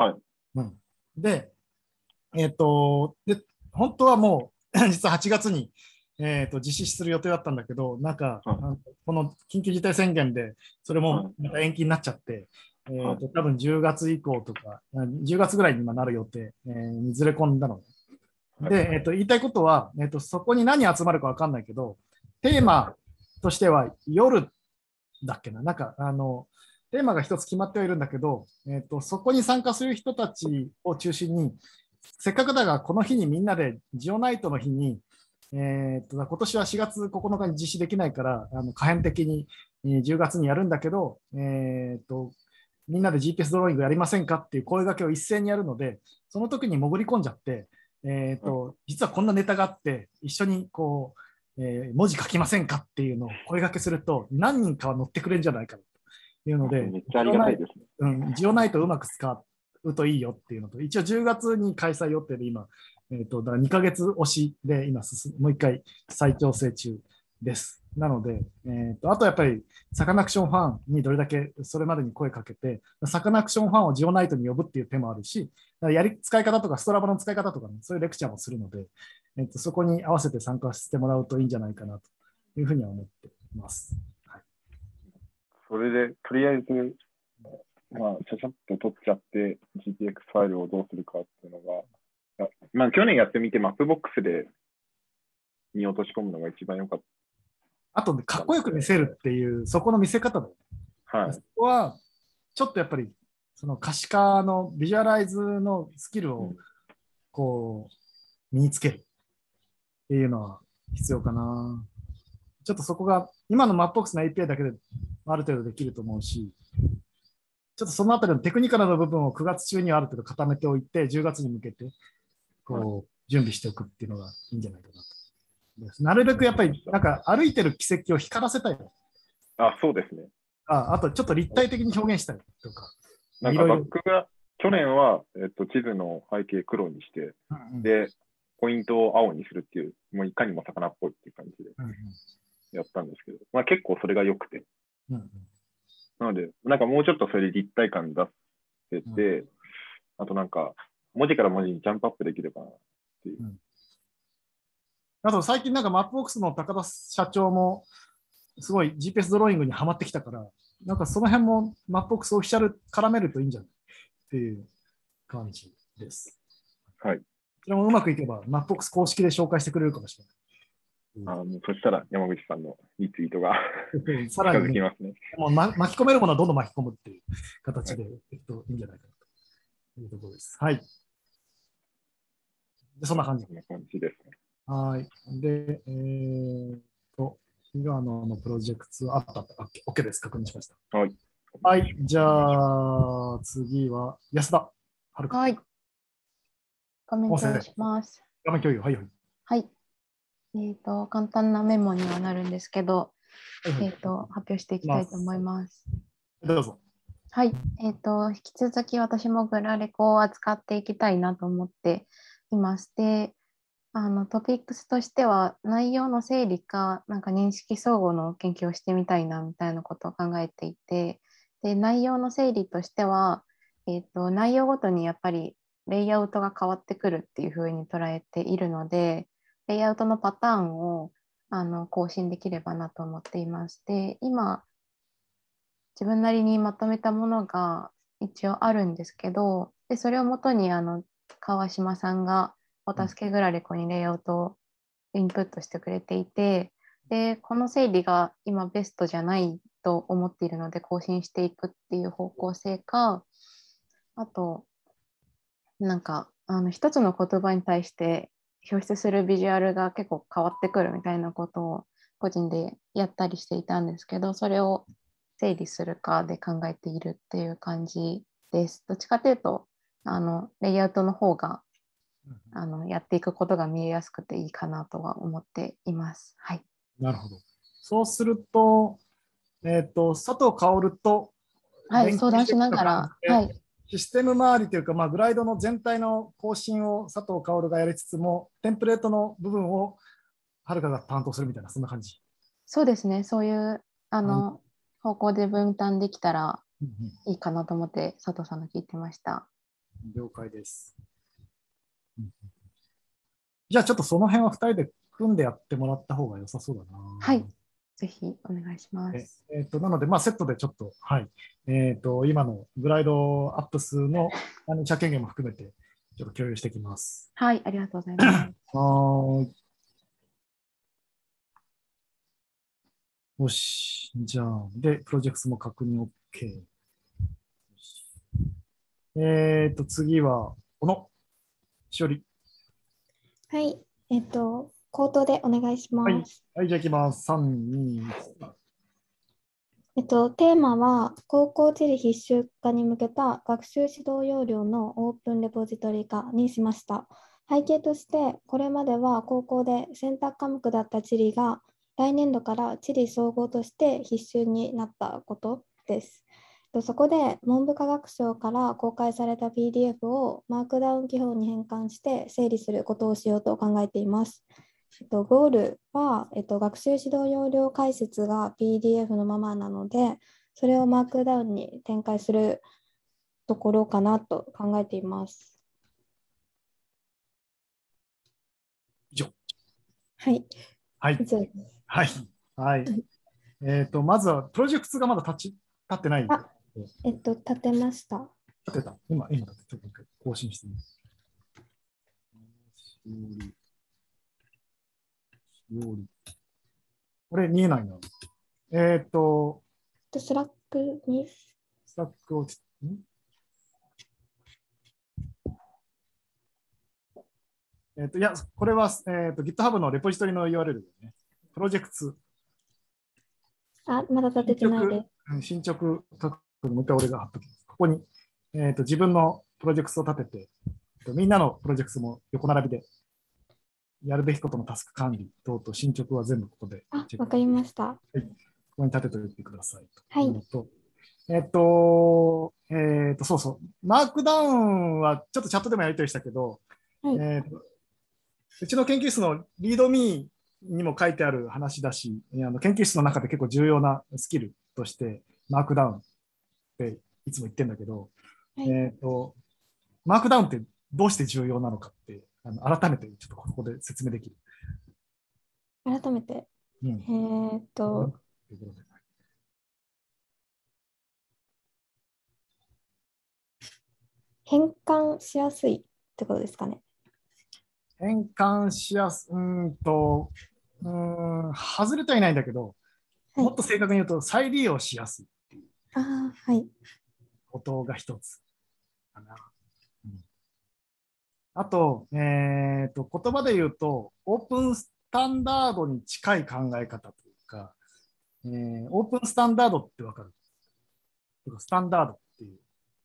はい。 うん、で、えっ、ー、とで、本当はもう実ははちがつに、えー、と実施する予定だったんだけど、なんか、はい、この緊急事態宣言でそれもまた延期になっちゃって、はい、えー、と多分じゅうがつ以降とか、じゅうがつぐらいに今なる予定、えー、にずれ込んだのね。で、えー、と言いたいことは、えー、とそこに何集まるか分かんないけど、テーマとしては夜だっけな、なんかあのテーマが一つ決まってはいるんだけど、えー、とそこに参加する人たちを中心に、せっかくだがこの日にみんなでジオナイトの日に、えー、と今年はしがつここのかに実施できないから、あの可変的にじゅうがつにやるんだけど、えー、とみんなで ジーピーエス ドローイングやりませんかっていう声掛けを一斉にやるので、その時に潜り込んじゃって、えー、と実はこんなネタがあって一緒にこう、えー、文字書きませんかっていうのを声掛けすると何人かは乗ってくれるんじゃないかというので、 めっちゃありがたいですね。 うん、ジオナイトをうまく使うといいよっていうのと、一応じゅうがつに開催予定で今、えー、とだからにかげつ押しで今進もう一回再調整中です。なので、えー、とあとやっぱりサカナクションファンにどれだけそれまでに声かけて、サカナクションファンをジオナイトに呼ぶっていう手もあるし、やり使い方とかストラバの使い方とか、ね、そういうレクチャーもするので、えー、とそこに合わせて参加してもらうといいんじゃないかなというふうには思っています。はい、 それで、とりあえず、まあ、ちゃちゃっと取っちゃって ジーピーエックス ファイルをどうするかっていうのが、まあ、去年やってみて、マップボックスでに落とし込むのが一番良かった。 あと、かっこよく見せるっていう、そこの見せ方だよね。 はい。 そこは、ちょっとやっぱり、その可視化のビジュアライズのスキルを、こう、身につけるっていうのは必要かな。ちょっとそこが、今のマップボックスの エーピーアイ だけである程度できると思うし、ちょっとそのあたりのテクニカルな部分をくがつ中にはある程度固めておいて、じゅうがつに向けて、こう、準備しておくっていうのがいいんじゃないかなと。なるべくやっぱり、なんか歩いてる軌跡を光らせたい。 あ、そうですね。 あ, あと、ちょっと立体的に表現したいとか。 なんかバックが、去年は、えっと、地図の背景黒にして、うんうん、で、ポイントを青にするっていう、もういかにも魚っぽいっていう感じでやったんですけど、まあ結構それが良くて。うんうん、なので、なんかもうちょっとそれで立体感出せて、うん、あとなんか、文字から文字にジャンプアップできればなっていう。うんあと最近なんかマップボックスの高田社長もすごい ジーピーエス ドローイングにはまってきたから、なんかその辺もマップボックスオフィシャル絡めるといいんじゃないっていう感じです。 はい。 それもうまくいけばマップボックス公式で紹介してくれるかもしれない。 あもうそしたら山口さんのリツイートがさらに、 近づきますね。 もう、ま、巻き込めるものはどんどん巻き込むっていう形で、はい、えっと、いいんじゃないかなというところです。はい。でそんな感じ。 そんな感じですね。 はい。で、えー、っと、日賀野のプロジェクト、あったあった。OK です。確認しました。 はい。 はい。じゃあ、次は安田はるか。 はい。画面共有します。 画面共有。はいはい。 はい。えっと、簡単なメモにはなるんですけど、 はいはい、 えっと、発表していきたいと思います。 どうぞ。 はい。えっと、引き続き私もグラレコを扱っていきたいなと思っていまして、あのトピックスとしては内容の整理か、なんか認識相互の研究をしてみたいなみたいなことを考えていて、で内容の整理としては、えっと、内容ごとにやっぱりレイアウトが変わってくるっていうふうに捉えているので、レイアウトのパターンをあの更新できればなと思っています。で、今、自分なりにまとめたものが一応あるんですけど、でそれをもとにあの川島さんがお助けグラレコにレイアウトをインプットしてくれていて、でこの整理が今ベストじゃないと思っているので更新していくっていう方向性か、あとなんかあの一つの言葉に対して表出するビジュアルが結構変わってくるみたいなことを個人でやったりしていたんですけど、それを整理するかで考えているっていう感じです。どっちかというとあのレイアウトの方があのやっていくことが見えやすくていいかなとは思っています。はい。 なるほど。そうすると、えっと、佐藤薫と、 はい、相談しながら、はい。 システム周りというか、まあ、グライドの全体の更新を佐藤薫がやりつつも、テンプレートの部分をはるかが担当するみたいな、そんな感じ。 そうですね、そういうあの、うん、方向で分担できたらいいかなと思って、佐藤さんの聞いてました。 了解です。じゃあちょっとその辺はふたりで組んでやってもらった方が良さそうだな。 はい、ぜひお願いします。 ええー、となので、まあ、セットでちょっと、はいえー、と今のグライドアップ数の社権限も含めてちょっと共有していきます。 はい、ありがとうございます。 はい。よし、じゃあ、で、プロジェクトも確認 OK。えっ、ー、と、次は、この、しおり。 はい、えっと、口頭でお願いします。 はい、はい、じゃあいきます。さん、に、いち。 えっと、テーマは、高校地理必修化に向けた学習指導要領のオープンレポジトリ化にしました。背景として、これまでは高校で選択科目だった地理が、来年度から地理総合として必修になったことです。そこで文部科学省から公開された ピーディーエフ をマークダウン記法に変換して整理することをしようと考えています。えっと、ゴールは、えっと、学習指導要領解説が ピーディーエフ のままなので、それをマークダウンに展開するところかなと考えています。 以上。 はい。 はい。 以上です。 はい。はい。えっ、ー、と、まずは、プロジェクトがまだ立ち、立ってない。 あ、えっと、立てました。 立てた。今、今立て、ちょっと更新してみます。これ見えないな。えっ、ー、と、 スラックに。 スラックを、んえっ、ー、と、いや、これは、えーと、GitHub のレポジトリの ユーアールエル ですね。プロジェクト。 あ、まだ立ててないです。 進捗、もう一回俺が貼っときます。ここに、えーと、自分のプロジェクトを立てて、みんなのプロジェクトも横並びで、やるべきことのタスク管理等々進捗は全部ここで。 あ、わかりました。 はい。ここに立てておいてください。 はい。 えっと、えっと、そうそう。マークダウンはちょっとチャットでもやり取りしたけど、 はい、 えーと、うちの研究室のリードミーにも書いてある話だし、あの研究室の中で結構重要なスキルとして、マークダウンっていつも言ってるんだけど、はい、えっと、マークダウンってどうして重要なのかって、あの改めてちょっとここで説明できる。 改めて、 うん、 えーっと、変換しやすいってことですかね。 変換しやす、うーんと、うーん、外れてはいないんだけど、 はい、 もっと正確に言うと再利用しやすいっていうああ、はい。 ことが一つかな。うん、あと、えーと、言葉で言うと、オープンスタンダードに近い考え方というか、えー、オープンスタンダードってわかる？スタンダードっていう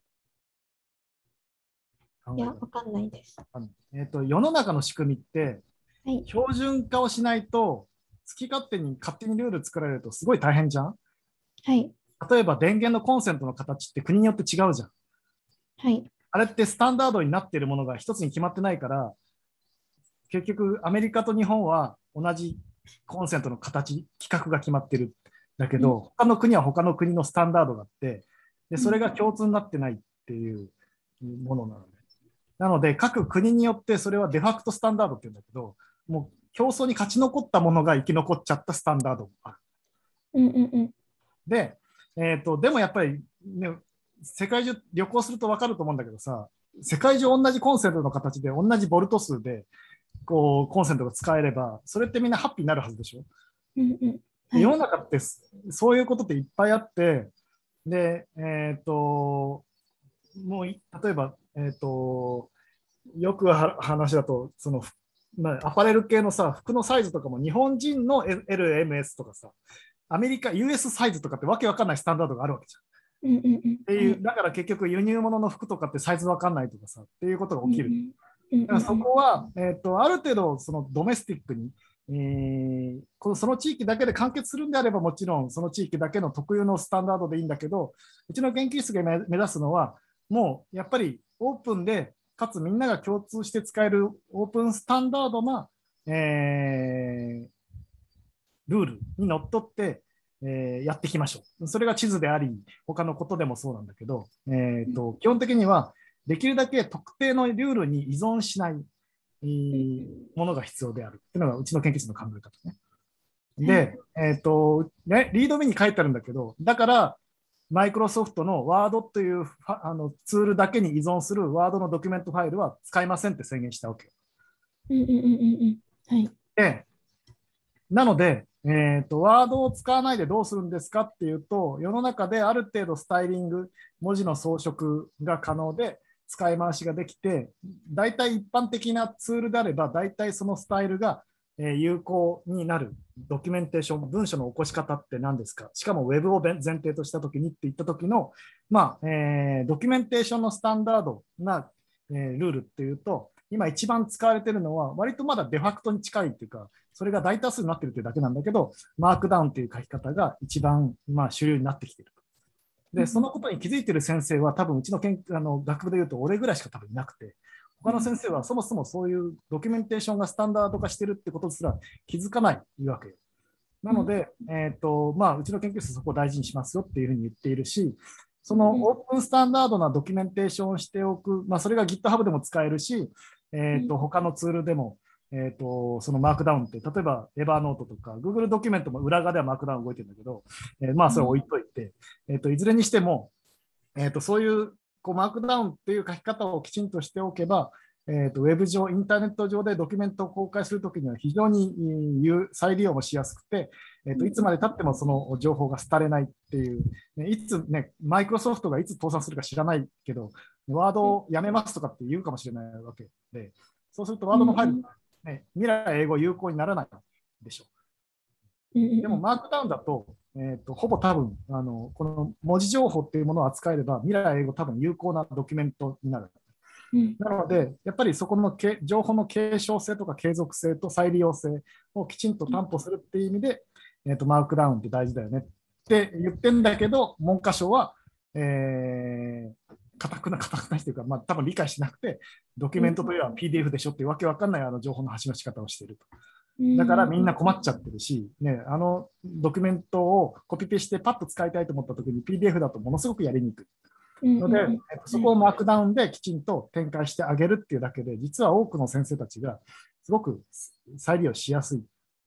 考え方。 いや、わかんないです。 えーと、世の中の仕組みって、 はい、 標準化をしないと、好き勝手に勝手にルール作られるとすごい大変じゃん。 はい。 例えば電源のコンセントの形って国によって違うじゃん。 はい。 あれってスタンダードになっているものが一つに決まってないから、結局アメリカと日本は同じコンセントの形、規格が決まってる。だけど、うん、他の国は他の国のスタンダードがあって、でそれが共通になってないっていうものなので。なので、各国によってそれはデファクトスタンダードって言うんだけど、もう競争に勝ち残ったものが生き残っちゃったスタンダードがある。 うんうんうん、 で、えーと、でもやっぱり、ね、世界中旅行すると分かると思うんだけどさ、世界中同じコンセントの形で同じボルト数でこうコンセントが使えれば、それってみんなハッピーになるはずでしょ。 うんうんはい、 世の中ってそういうことっていっぱいあって、で、えーと、もう例えば、えーと、よく話だと、そのアパレル系のさ、服のサイズとかも日本人の エルエムエス とかさ、アメリカ、ユーエス サイズとかってわけわかんないスタンダードがあるわけじゃん。 うんうんうん、 っていうだから結局輸入物の服とかってサイズわかんないとかさっていうことが起きる。だからそこは、えーと、ある程度そのドメスティックに、えー、このその地域だけで完結するんであればもちろんその地域だけの特有のスタンダードでいいんだけど、うちの研究室が目指すのはもうやっぱりオープンでかつみんなが共通して使えるオープンスタンダードな、えー、ルールにのっとってえー、やっていきましょう。それが地図であり、他のことでもそうなんだけど、えーと、基本的にはできるだけ特定のルールに依存しない、えー、ものが必要であるっていうのがうちの研究室の考え方ね。で、えーとね、リード目に書いてあるんだけど、だからマイクロソフトのワードというあのツールだけに依存するワードのドキュメントファイルは使いませんって宣言したわけ。 うんうんうんうんはい、 でなので、えーと、ワードを使わないでどうするんですかっていうと、世の中である程度スタイリング、文字の装飾が可能で使い回しができて、大体一般的なツールであれば、大体そのスタイルが有効になるドキュメンテーション、文書の起こし方って何ですか、しかも Web を前提としたときにって言ったときの、まあえー、ドキュメンテーションのスタンダードな、えー、ルールっていうと、今一番使われているのは、割とまだデファクトに近いっていうか、それが大多数になっているというだけなんだけど、マークダウンという書き方が一番まあ主流になってきている。で、そのことに気づいている先生は、多分うちの研あの学部でいうと、俺ぐらいしか多分いなくて、他の先生はそもそもそういうドキュメンテーションがスタンダード化しているってことすら気づかないわけ。なので、えーとまあ、うちの研究室そこを大事にしますよっていうふうに言っているし、そのオープンスタンダードなドキュメンテーションをしておく、まあ、それが GitHub でも使えるし、えーと他のツールでも、えーとそのマークダウンって、例えばエバーノートとか Google ドキュメントも裏側ではマークダウン動いてるんだけど、えー、まあそれを置いといて、えーといずれにしても、えーとそういうこうマークダウンっていう書き方をきちんとしておけば、えーとウェブ上、インターネット上でドキュメントを公開するときには非常に再利用もしやすくて、えーといつまでたってもその情報が廃れないっていう、ね、いつね、マイクロソフトがいつ倒産するか知らないけど、ワードをやめますとかって言うかもしれないわけで、そうするとワードのファイル、ね、未来英語有効にならないでしょう。でもマークダウンだと、えーとほぼ多分あのこの文字情報っていうものを扱えれば未来英語多分有効なドキュメントになる。なので、やっぱりそこのけ情報の継承性とか継続性と再利用性をきちんと担保するっていう意味で、えーとマークダウンって大事だよねって言ってんだけど、文科省は、えー、固くな、固くないというか、まあ、多分理解しなくて、ドキュメントというのは ピーディーエフ でしょっていうわけわかんないあの情報の発信の仕方をしていると。だからみんな困っちゃってるし、ね、あのドキュメントをコピペしてパッと使いたいと思ったときに ピーディーエフ だとものすごくやりにくい。ので、えっと、そこをマークダウンできちんと展開してあげるっていうだけで、実は多くの先生たちがすごく再利用しやすいっ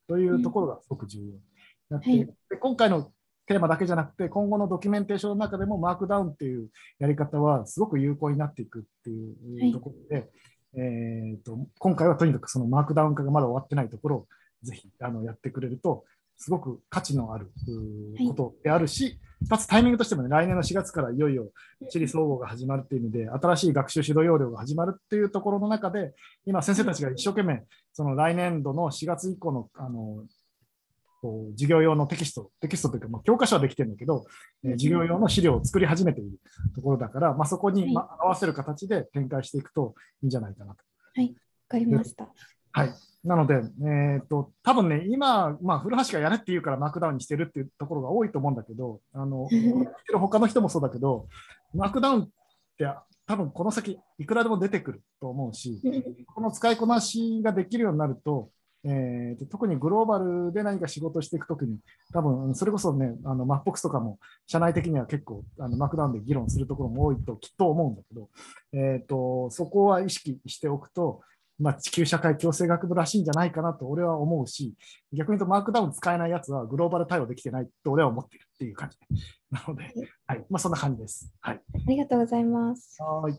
というところがすごく重要になって、 はい、 で今回のテーマだけじゃなくて、今後のドキュメンテーションの中でもマークダウンっていうやり方はすごく有効になっていくっていうところで、はい、えー、と今回はとにかくそのマークダウン化がまだ終わってないところをぜひあのやってくれると、すごく価値のあることであるし、かつタイミングとしてもね、来年のしがつからいよいよ地理総合が始まるっていう意味で、新しい学習指導要領が始まるっていうところの中で、今、先生たちが一生懸命、その来年度のしがつ以降の、あのこう授業用のテキスト、テキストというか、まあ、教科書はできてるんだけど、えー、授業用の資料を作り始めているところだから、まあ、そこに、まあ、合わせる形で展開していくといいんじゃないかなと。 はい、わかりました。 はい。なので、えー、と多分ね、今、まあ、古橋がやれって言うからマークダウンにしてるっていうところが多いと思うんだけど、あの他の人もそうだけど、マークダウンって多分この先いくらでも出てくると思うし、この使いこなしができるようになると、えー、と特にグローバルで何か仕事をしていくときに、多分それこそね、あのマップボックスとかも社内的には結構あのマークダウンで議論するところも多いときっと思うんだけど、えー、とそこは意識しておくと、まあ、地球社会共生学部らしいんじゃないかなと俺は思うし、逆に言うとマークダウン使えないやつはグローバル対応できてないと俺は思っているっていう感じなので、はいまあ、そんな感じです。はい、 ありがとうございます。 はい。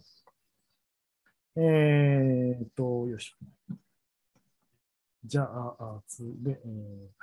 えー、っと、よいしょ。じゃあ、あつで、えー、はい。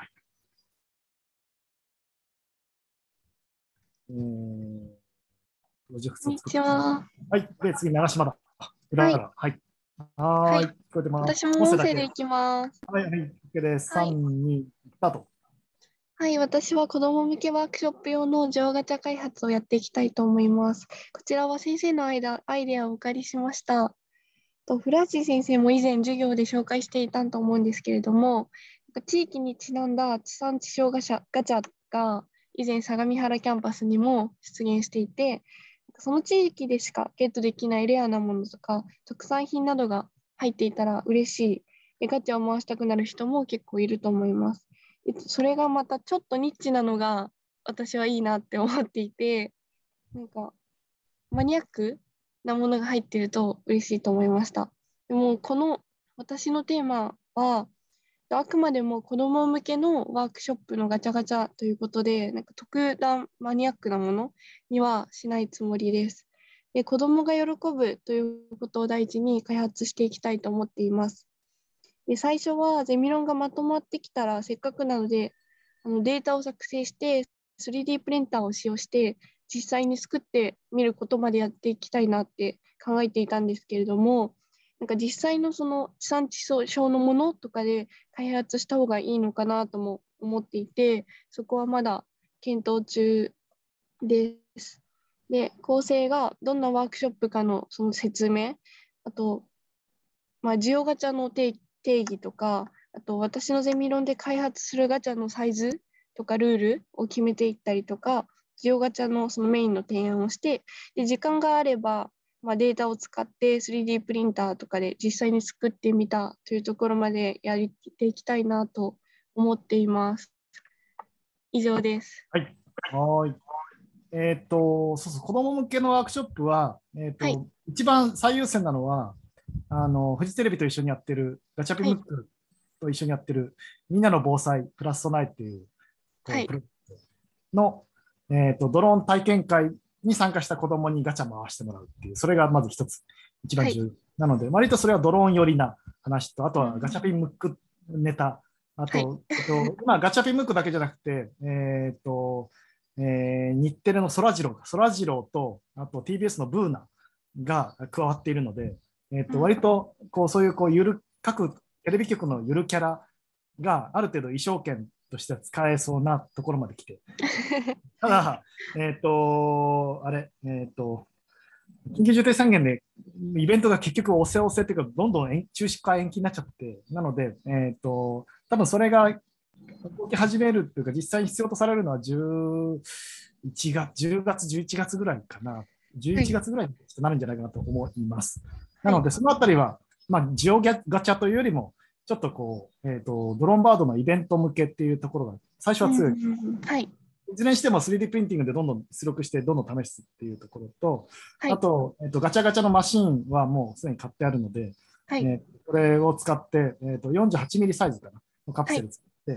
えー、プロジェクトこんにちは。 はい。で、次、長島だ。裏から。はい。はい。聞こえてます。 私も音声でいきます。 はい、はい。OK です。さん、に、スタート。 はい、私は子ども向けワークショップ用のジオガチャ開発をやっていきたいと思います。こちらは先生の間アイデアをお借りしました。とフラッシー先生も以前授業で紹介していたと思うんですけれども、地域にちなんだ地産地消ガチャガチャが以前相模原キャンパスにも出現していて、その地域でしかゲットできないレアなものとか特産品などが入っていたら嬉しい。でガチャを回したくなる人も結構いると思います。それがまたちょっとニッチなのが私はいいなって思っていて、なんかマニアックなものが入っていると嬉しいと思いました。でもこの私のテーマはあくまでも子ども向けのワークショップのガチャガチャということで、なんか特段マニアックなものにはしないつもりです。で、子どもが喜ぶということを第一に開発していきたいと思っています。で、最初はゼミ論がまとまってきたら、せっかくなのであのデータを作成して スリーディー プリンターを使用して実際に作ってみることまでやっていきたいなって考えていたんですけれども、なんか実際のその地産地消のものとかで開発した方がいいのかなとも思っていて、そこはまだ検討中です。で、構成がどんなワークショップかのその説明、あと、まあ、ジオガチャの定義とか、あと私のゼミ論で開発するガチャのサイズとかルールを決めていったりとか、ジオガチャのそのメインの提案をして、で時間があれば、まあ、データを使って スリーディー プリンターとかで実際に作ってみたというところまでやっていきたいなと思っています。以上です。 はい。はい。えっと、そうそう、子ども向けのワークショップは、えっと、はい、一番最優先なのは、あの、フジテレビと一緒にやってる、ガチャピムックと一緒にやってる、はい、みんなの防災プラス備えっていう、はい、の、えっと、ドローン体験会に参加した子どもにガチャ回してもらうっていう、それがまず一つ、一番重要、はい、なので、割とそれはドローン寄りな話と、あとはガチャピンムックネタ、あと、はい、えっと、今、ガチャピンムックだけじゃなくて、えっと、えー、日テレのそらジロー、そらジローと、あと ティービーエス のブーナが加わっているので、えっと、割とこうそういうこうゆる各テレビ局のゆるキャラがある程度衣装券としては使えそうなところまで来て、ただ、えっと、あれ、えっと、緊急事態宣言でイベントが結局押せ押せっていうか、どんどん中止か延期になっちゃって、なので、えっと、多分それが動き始めるっていうか、実際に必要とされるのはじゅういちがつ、じゅうがつ、じゅういちがつぐらいかな、じゅういちがつぐらいになるんじゃないかなと思います。はい、なので、そのあたりは、まあ、ジオガチャというよりも、ちょっとこう、えっと、ドローンバードのイベント向けっていうところが最初は強い。 はい。 いずれにしても スリーディー プリンティングでどんどん出力して、どんどん試すっていうところと、はい、あと、えっと、ガチャガチャのマシンはもうすでに買ってあるので、はい、えー、これを使って、えっと、よんじゅうはちミリサイズかなのカプセル作っ 、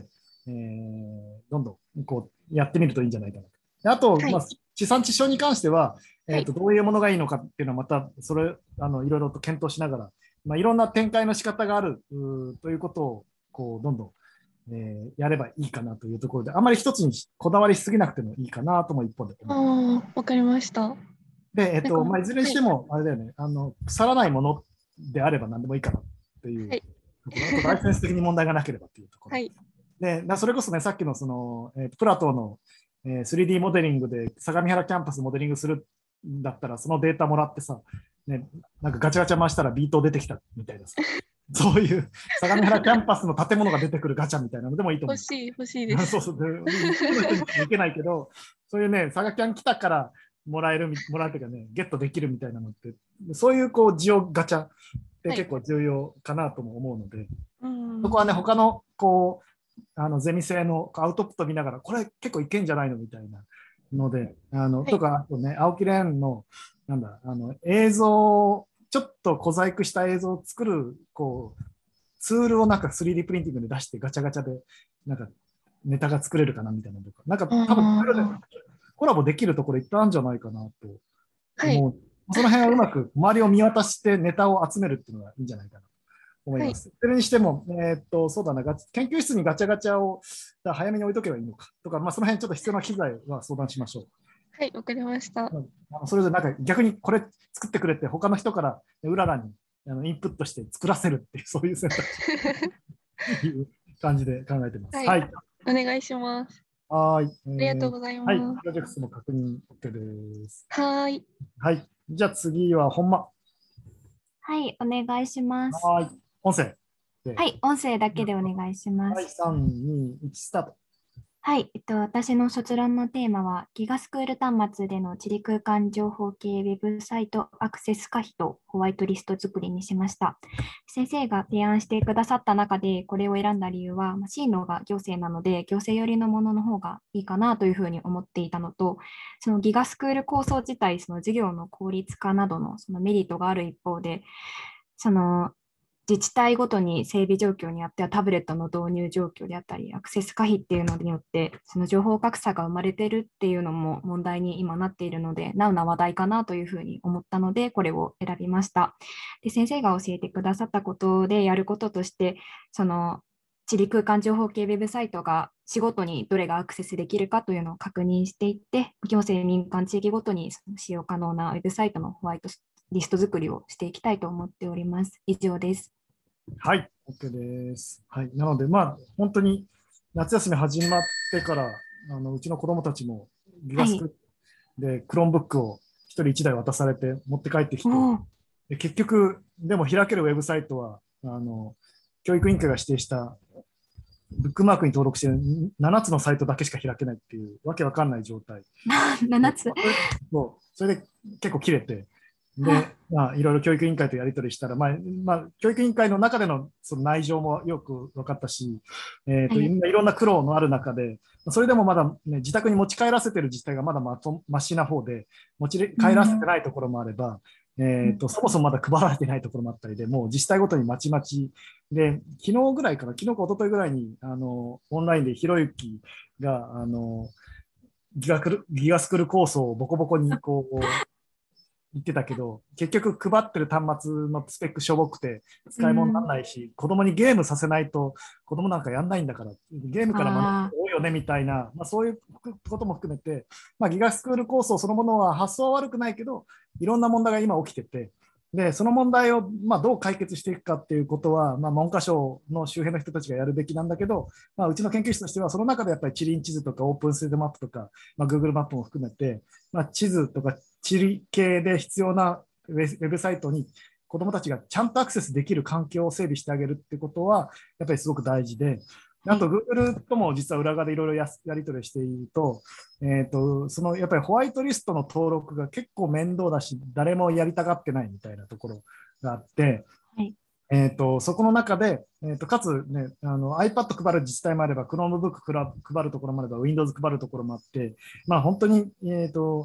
えー、どんどんこうやってみるといいんじゃないかなと。であと、はい、まあ、地産地消に関しては、えーと、どういうものがいいのかっていうのはまたそれあのいろいろと検討しながら、まあ、いろんな展開の仕方があるということをこうどんどん、えー、やればいいかなというところで、あまり一つにこだわりしすぎなくてもいいかなとも一方で思います。 ああ、わかりました。 で、えっとまあ、いずれにしても、あれだよね、はい、あの腐らないものであれば何でもいいかなっていう、はい、あとライセンス的に問題がなければっていうところ。はい、でそれこそね、さっきのその、えー、プラトーの、えー、スリーディー モデリングで相模原キャンパスモデリングするんだったら、そのデータもらってさ、ね、なんかガチャガチャ回したらビート出てきたみたいなさ、そういう相模原キャンパスの建物が出てくるガチャみたいなのでもいいと思う。 欲しい、欲しいです。 そうそう、いけないけど、そういうね、佐賀キャン来たからもらえる、もらうというかね、ゲットできるみたいなのって、そういうこう需要ガチャって結構重要かなとも思うので、はい、そこはね、他のこう、あのゼミ生のアウトプット見ながら、これ結構いけんじゃないのみたいなので、あの、はい、とか、あとね、青木レーンの、なんだ、あの映像、ちょっと小細工した映像を作るこうツールをなんか スリーディー プリンティングで出してガチャガチャでなんかネタが作れるかなみたいなのとか、なんか多分コラボできるところいっぱいあるんじゃないかなと思う、はい、その辺はうまく周りを見渡してネタを集めるっていうのがいいんじゃないかなと思います。はい、それにしても、えー、っとそうだな、研究室にガチャガチャを早めに置いとけばいいのかとか、まあ、その辺ちょっと必要な機材は相談しましょう。 はい、わかりました。 それでなんか逆にこれ作ってくれって他の人からうららにあのインプットして作らせるっていう、そういう選択肢という感じで考えてます。はい。はい、 お願いします。 はい、 えー。ありがとうございます。 はい、プロジェクトも確認 OK です。 はい。 はい。じゃあ次は本間。 はい、お願いします。 はい。音声。 はい、音声だけでお願いします。 はい、さん、に、いち、スタート。 はい、えっと、私の卒論のテーマは、ギガスクール端末での地理空間情報系ウェブサイトアクセス可否とホワイトリスト作りにしました。先生が提案してくださった中で、これを選んだ理由は、進路が行政なので、行政寄りのものの方がいいかなというふうに思っていたのと、そのギガスクール構想自体、その授業の効率化などのそのメリットがある一方で、その自治体ごとに整備状況によってはタブレットの導入状況であったりアクセス可否っていうのによってその情報格差が生まれているっていうのも問題に今なっているのでナウな話題かなというふうに思ったのでこれを選びました。で先生が教えてくださったことでやることとしてその地理空間情報系ウェブサイトが市ごとにどれがアクセスできるかというのを確認していって行政民間地域ごとに使用可能なウェブサイトのホワイトリスト作りをしていきたいと思っております。以上です。 はい、OK です。はい、なので、まあ、本当に夏休み始まってから、あのうちの子どもたちもギガスクでクロームブックをひとりいちだい渡されて持って帰ってきて、で結局、でも開けるウェブサイトはあの教育委員会が指定したブックマークに登録しているななつのサイトだけしか開けないっていうわけわかんない状態。 ななつそうそれで結構切れて。でまあ、いろいろ教育委員会とやり取りしたら、まあまあ、教育委員会の中でのその内情もよく分かったし、えーとはい、いろんな苦労のある中で、それでもまだ、ね、自宅に持ち帰らせている自治体がまだまとましな方で、持ち帰らせてないところもあれば、うんえーと、そもそもまだ配られてないところもあったりで、もう自治体ごとにまちまちで、昨日ぐらいかな、昨日か一昨日ぐらいにあのオンラインでひろゆきがあのギガクルギガスクール構想をボコボコにこう。言ってたけど結局配ってる端末のスペックしょぼくて使い物にならないし、うん、子供にゲームさせないと子供なんかやんないんだからゲームから学ぶ多いよねみたいなまあ、そういうことも含めて、まあ、ギガスクール構想そのものは発想は悪くないけどいろんな問題が今起きててでその問題をまあどう解決していくかっていうことは、まあ、文科省の周辺の人たちがやるべきなんだけど、まあ、うちの研究室としてはその中でやっぱり地理院地図とかオープンスリートマップとか、まあ、Google マップも含めて、まあ、地図とか地理系で必要なウェブサイトに子どもたちがちゃんとアクセスできる環境を整備してあげるってことはやっぱりすごく大事で、あと Google とも実は裏側でいろいろやり取りしていると、えーと、そのやっぱりホワイトリストの登録が結構面倒だし、誰もやりたがってないみたいなところがあって、 はいえーと、そこの中で、えーと、かつ、ね、あの iPad 配る自治体もあれば、Chromebook 配るところもあれば、Windows 配るところもあって、まあ、本当に、えーと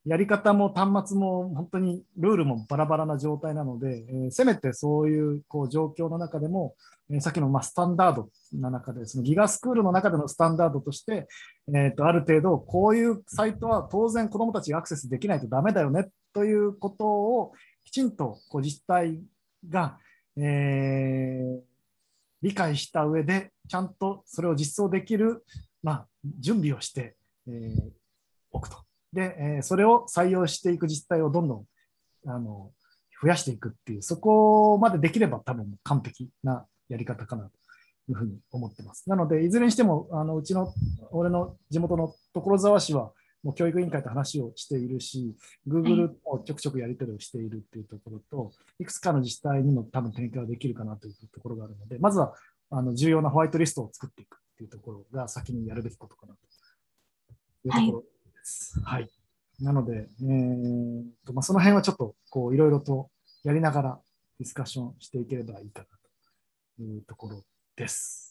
やり方も端末も本当にルールもバラバラな状態なので、えーせめてそういうこう状況の中でも、えーさっきのまあスタンダードな中で、そのギガスクールの中でのスタンダードとして、えーとある程度、こういうサイトは当然子どもたちがアクセスできないとダメだよねということをきちんとこう自治体が、えー理解した上で、ちゃんとそれを実装できる、まあ、準備をして、えーおくと。で、えーそれを採用していく自治体をどんどんあの増やしていくっていう、そこまでできれば多分完璧なやり方かなというふうに思ってます。なので、いずれにしても、あのうちの、俺の地元の所沢市は、もう教育委員会と話をしているし、Google をちょくちょくやり取りをしているっていうところと、いくつかの自治体にも多分展開できるかなというところがあるので、まずはあの重要なホワイトリストを作っていくっていうところが先にやるべきことかなというところです。はい。はい、なので、えーとまあ、その辺はちょっとこういろいろとやりながらディスカッションしていければいいかなというところです。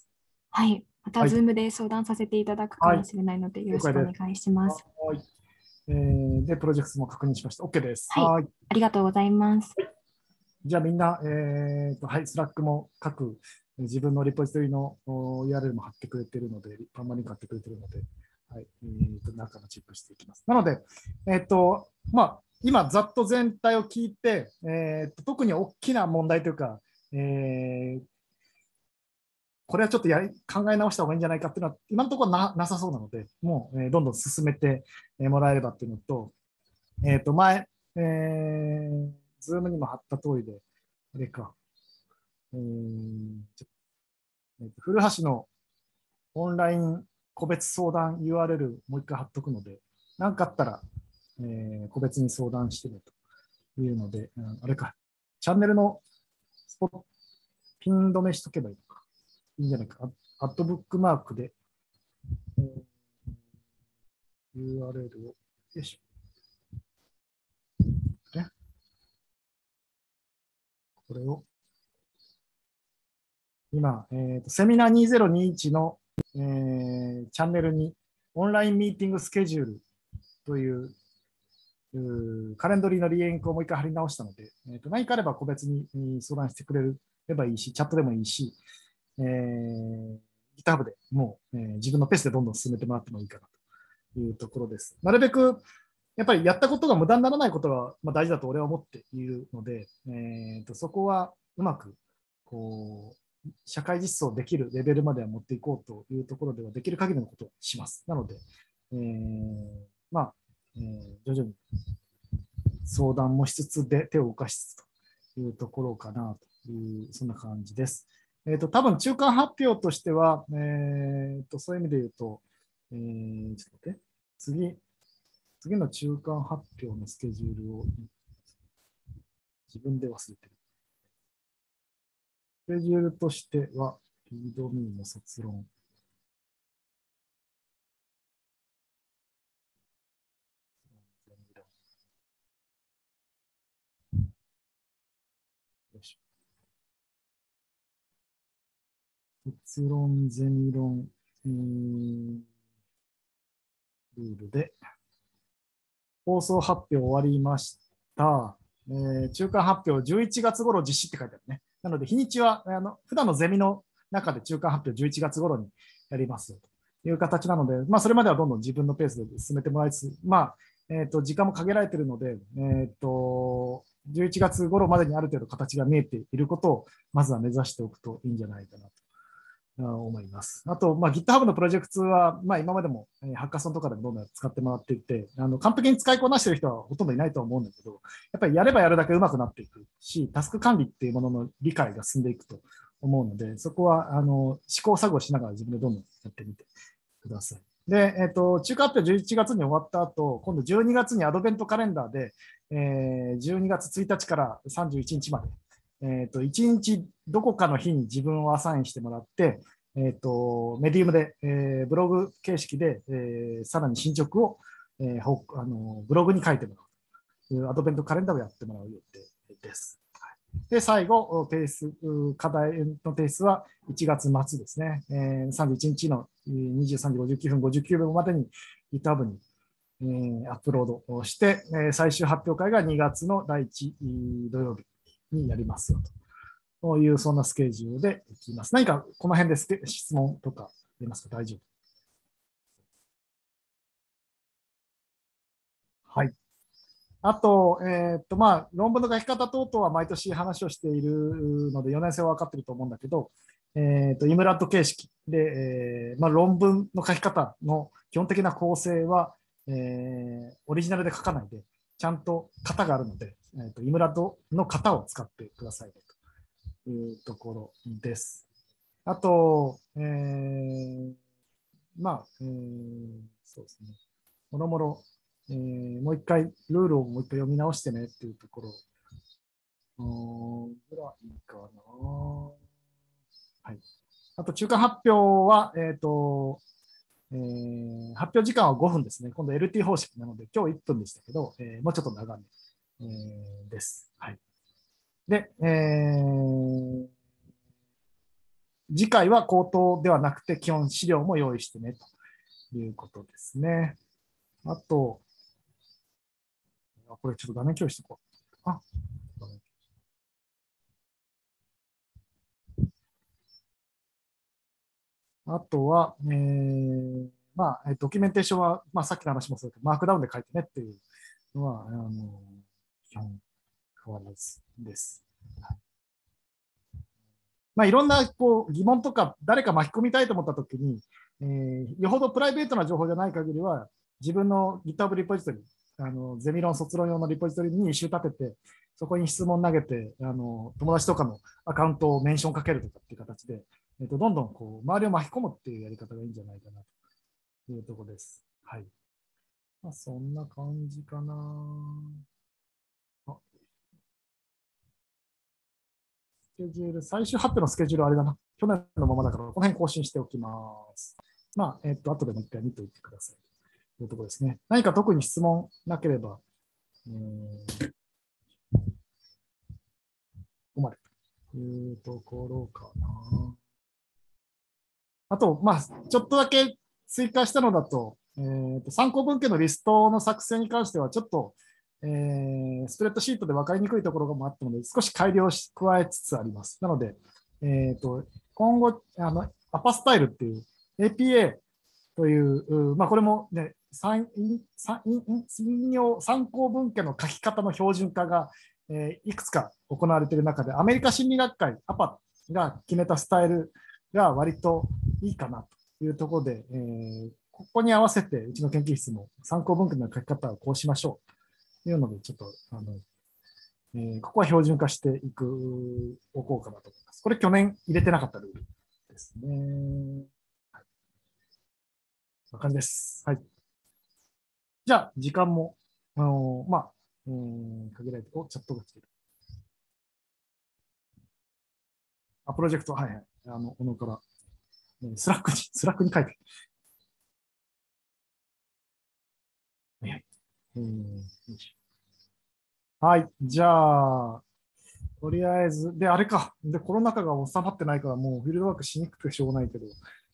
はい。また、ズームで相談させていただくかもしれないので、よろしくお願いします。 はい。えー、で、プロジェクトも確認しました。OK です。 はい。はい、ありがとうございます。 じゃあみんな、えーと、はい、スラックも各自分のリポジトリの ユーアールエル も貼ってくれているので、パーマリンク貼ってくれているので、はい、えーと、中のチェックしていきます。なので、えーと、まあ、今、ざっと全体を聞いて、えーと、特に大きな問題というか、えーこれはちょっとやり考え直した方がいいんじゃないかっていうのは、今のところ な, なさそうなので、もう、えー、どんどん進めてもらえればっていうのと、えっ、ー、と、前、えー、ズームにも貼った通りで、あれか、えー、ちょえー、古橋のオンライン個別相談 ユーアールエル もう一回貼っとくので、何かあったら、えー、個別に相談してねというので、うん、あれか、チャンネルのスポットピン止めしとけばいいのか。いいんじゃないか。アットブックマークで、えー、ユーアールエル を、よいしょ。ね、これを、今、えーと、セミナーにせんにじゅういちの、えー、チャンネルにオンラインミーティングスケジュールといううカレンドリーのリンクをもう一回貼り直したので、えーと、何かあれば個別に相談してくれればいいし、チャットでもいいし、えー、GitHub でもう、えー、自分のペースでどんどん進めてもらってもいいかなというところです。なるべくやっぱりやったことが無駄にならないことが、まあ、大事だと俺は思っているので、えー、とそこはうまくこう社会実装できるレベルまでは持っていこうというところではできる限りのことをします。なので、えー、まあ、えー、徐々に相談もしつつで手を動かしつつというところかなという、そんな感じです。えーと、多分中間発表としては、えーと、そういう意味で言うと、えー、ちょっと待って、次、次の中間発表のスケジュールを自分で忘れてる。スケジュールとしては、リードミーの卒論。よいしょ。卒論、ゼミ論、えー、ルールで、放送発表終わりました。えー、中間発表じゅういちがつ頃実施って書いてあるね。なので、日にちは、あの普段のゼミの中で中間発表じゅういちがつ頃にやりますよという形なので、まあ、それまではどんどん自分のペースで進めてもらいつつ、まあ、えーと、時間も限られているので、えーと、じゅういちがつ頃までにある程度形が見えていることを、まずは目指しておくといいんじゃないかなと。思います。あと、まあ、GitHub のプロジェクトは、まあ、今までも、えー、ハッカソンとかでもどんどん使ってもらっていて、あの完璧に使いこなしている人はほとんどいないと思うんだけど、やっぱりやればやるだけ上手くなっていくし、タスク管理っていうものの理解が進んでいくと思うので、そこはあの試行錯誤しながら自分でどんどんやってみてください。で、えーと、中間発表じゅういちがつに終わった後、今度じゅうにがつにアドベントカレンダーで、えー、じゅうにがつついたちからさんじゅういちにちまで、えーと、いちにちどこかの日に自分をアサインしてもらって、えーと、メディウムで、えー、ブログ形式で、えー、さらに進捗を、えー、ほあのブログに書いてもらうというアドベントカレンダーをやってもらう予定です。で、最後、提出、課題の提出はいちがつまつですね。えー、さんじゅういちにちのにじゅうさんじごじゅうきゅうふんごじゅうきゅうびょうまでに GitHub にえーアップロードをして、えー最終発表会がにがつのだいいち土曜日になりますよと。こういうそんなスケジュールでいきます。何かこの辺でスケ質問とかありますか？大丈夫。はい。あと、えっと、まあ、論文の書き方等々は毎年話をしているので、よねん生は分かっていると思うんだけど、えっと、イムラッド形式で、えーまあ、論文の書き方の基本的な構成は、えーオリジナルで書かないで、ちゃんと型があるので、えっと、イムラッドの型を使ってくださいというところです。あと、えーまあ、えーそうですね。もろもろ、えーもう一回、ルールをもう一回読み直してねっていうところぐらいかな。はい。あと、中間発表は、えっと、えー発表時間はごふんですね。今度 エルティー 方式なので、今日いっぷんでしたけど、えーもうちょっと長め、えーです。はい。で、えー次回は口頭ではなくて、基本資料も用意してねということですね。あと、これちょっと画面共有しておこう。あ、あとは、えーまあ、ドキュメンテーションは、まあ、さっきの話もそうだけど、マークダウンで書いてねっていうのは、あの基本変わらずです。まあ、いろんなこう疑問とか、誰か巻き込みたいと思ったときに、えー、よほどプライベートな情報じゃない限りは、自分の GitHub リポジトリ、あのゼミ論、卒論用のリポジトリに一周立てて、そこに質問投げて、あの友達とかのアカウントをメンションかけるとかっていう形で、えー、とどんどんこう周りを巻き込むっていうやり方がいいんじゃないかなというところです。はい。まあ、そんな感じかな。あスケジュール、最終発表のスケジュールはあれだな。去年のままだから、この辺更新しておきます。まあ、えっと、後でもう一回見ておいてください。というところですね。何か特に質問なければ、えー、ここまでというところかな。あと、まあ、ちょっとだけ追加したのだと、えー、と参考文献のリストの作成に関しては、ちょっと、えー、スプレッドシートで分かりにくいところもあったので、少し改良し加えつつあります。なので、えー、と今後あの、アパスタイルっていう エーピーエー という、まあ、これも、ね、参用参考文献の書き方の標準化が、えー、いくつか行われている中で、アメリカ心理学会、アパが決めたスタイルが割といいかなというところで、えー、ここに合わせてうちの研究室も参考文献の書き方をこうしましょうというので、ちょっとあの、えー、ここは標準化していくおこうかなと思います。これ去年入れてなかったルールですね。はい、こんな感じです。はい。じゃあ、時間も、あのー、まあ、えー、限られて、お、チャットが来てる。あ、プロジェクト、はいはい。あの、小野から、えー、スラックに、スラックに書いて。はいはい。えー、はい。じゃあ、とりあえず、で、あれか。で、コロナ禍が収まってないから、もうフィールドワークしにくくてしょうがないけど。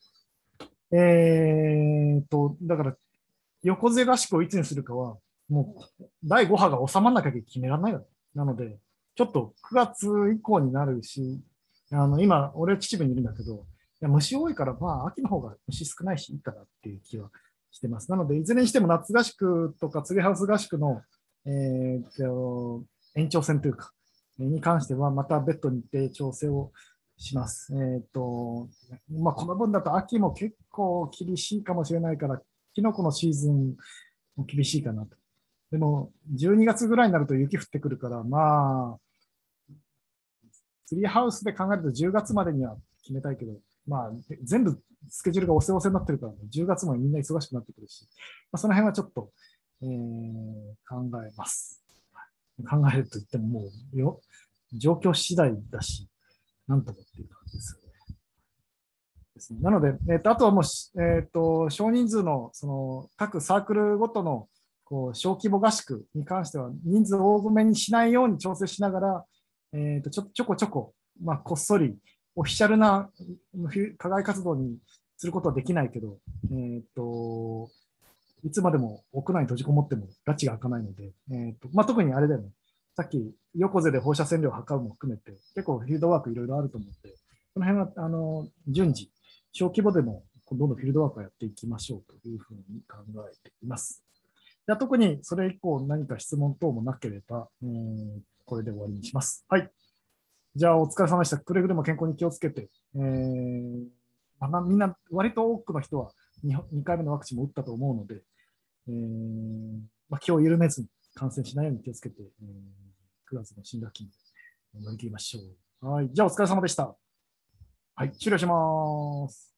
えーと、だから、横勢合宿をいつにするかは、もう、だいご波が収まらなきゃ決められないよ。なので、ちょっとくがつ以降になるし、あの、今、俺は秩父にいるんだけど、いや虫多いから、まあ、秋の方が虫少ないし、いいかなっていう気はしてます。なので、いずれにしても夏合宿とかツリーハウス合宿の、えーと、延長戦というか、に関しては、また別途日程調整をします。えっと、まあ、この分だと秋も結構厳しいかもしれないから、キノコのシーズンも厳しいかなと。でも、じゅうにがつぐらいになると雪降ってくるから、まあ、ツリーハウスで考えるとじゅうがつまでには決めたいけど、まあ、全部スケジュールが押せ押せになってるから、ね、じゅうがつもみんな忙しくなってくるし、まあ、その辺はちょっと、えー、考えます。考えると言ってももうよ、状況次第だし、なんとかっていう感じですよね。ですねなので、えーと、あとはもう、えーと、少人数の、その各サークルごとのこう小規模合宿に関しては、人数を多めにしないように調整しながら、えーと、ちょちょこちょこ、まあ、こっそり、オフィシャルな課外活動にすることはできないけど、えーといつまでも屋内に閉じこもっても拉致が開かないので、えーとまあ、特にあれだよね、さっき横瀬で放射線量を測るのも含めて、結構フィールドワークいろいろあると思って、その辺はあの順次、小規模でもどんどんフィールドワークをやっていきましょうというふうに考えています。では特にそれ以降何か質問等もなければ、えー、これで終わりにします。はい。じゃあお疲れ様でした。くれぐれも健康に気をつけて、えーまあ、みんな割と多くの人は 2, にかいめのワクチンも打ったと思うので、えーまあ、気を緩めずに感染しないように気をつけて、えー、くがつの新学期に乗り切りましょう。はい。じゃあお疲れ様でした。はい。終了します。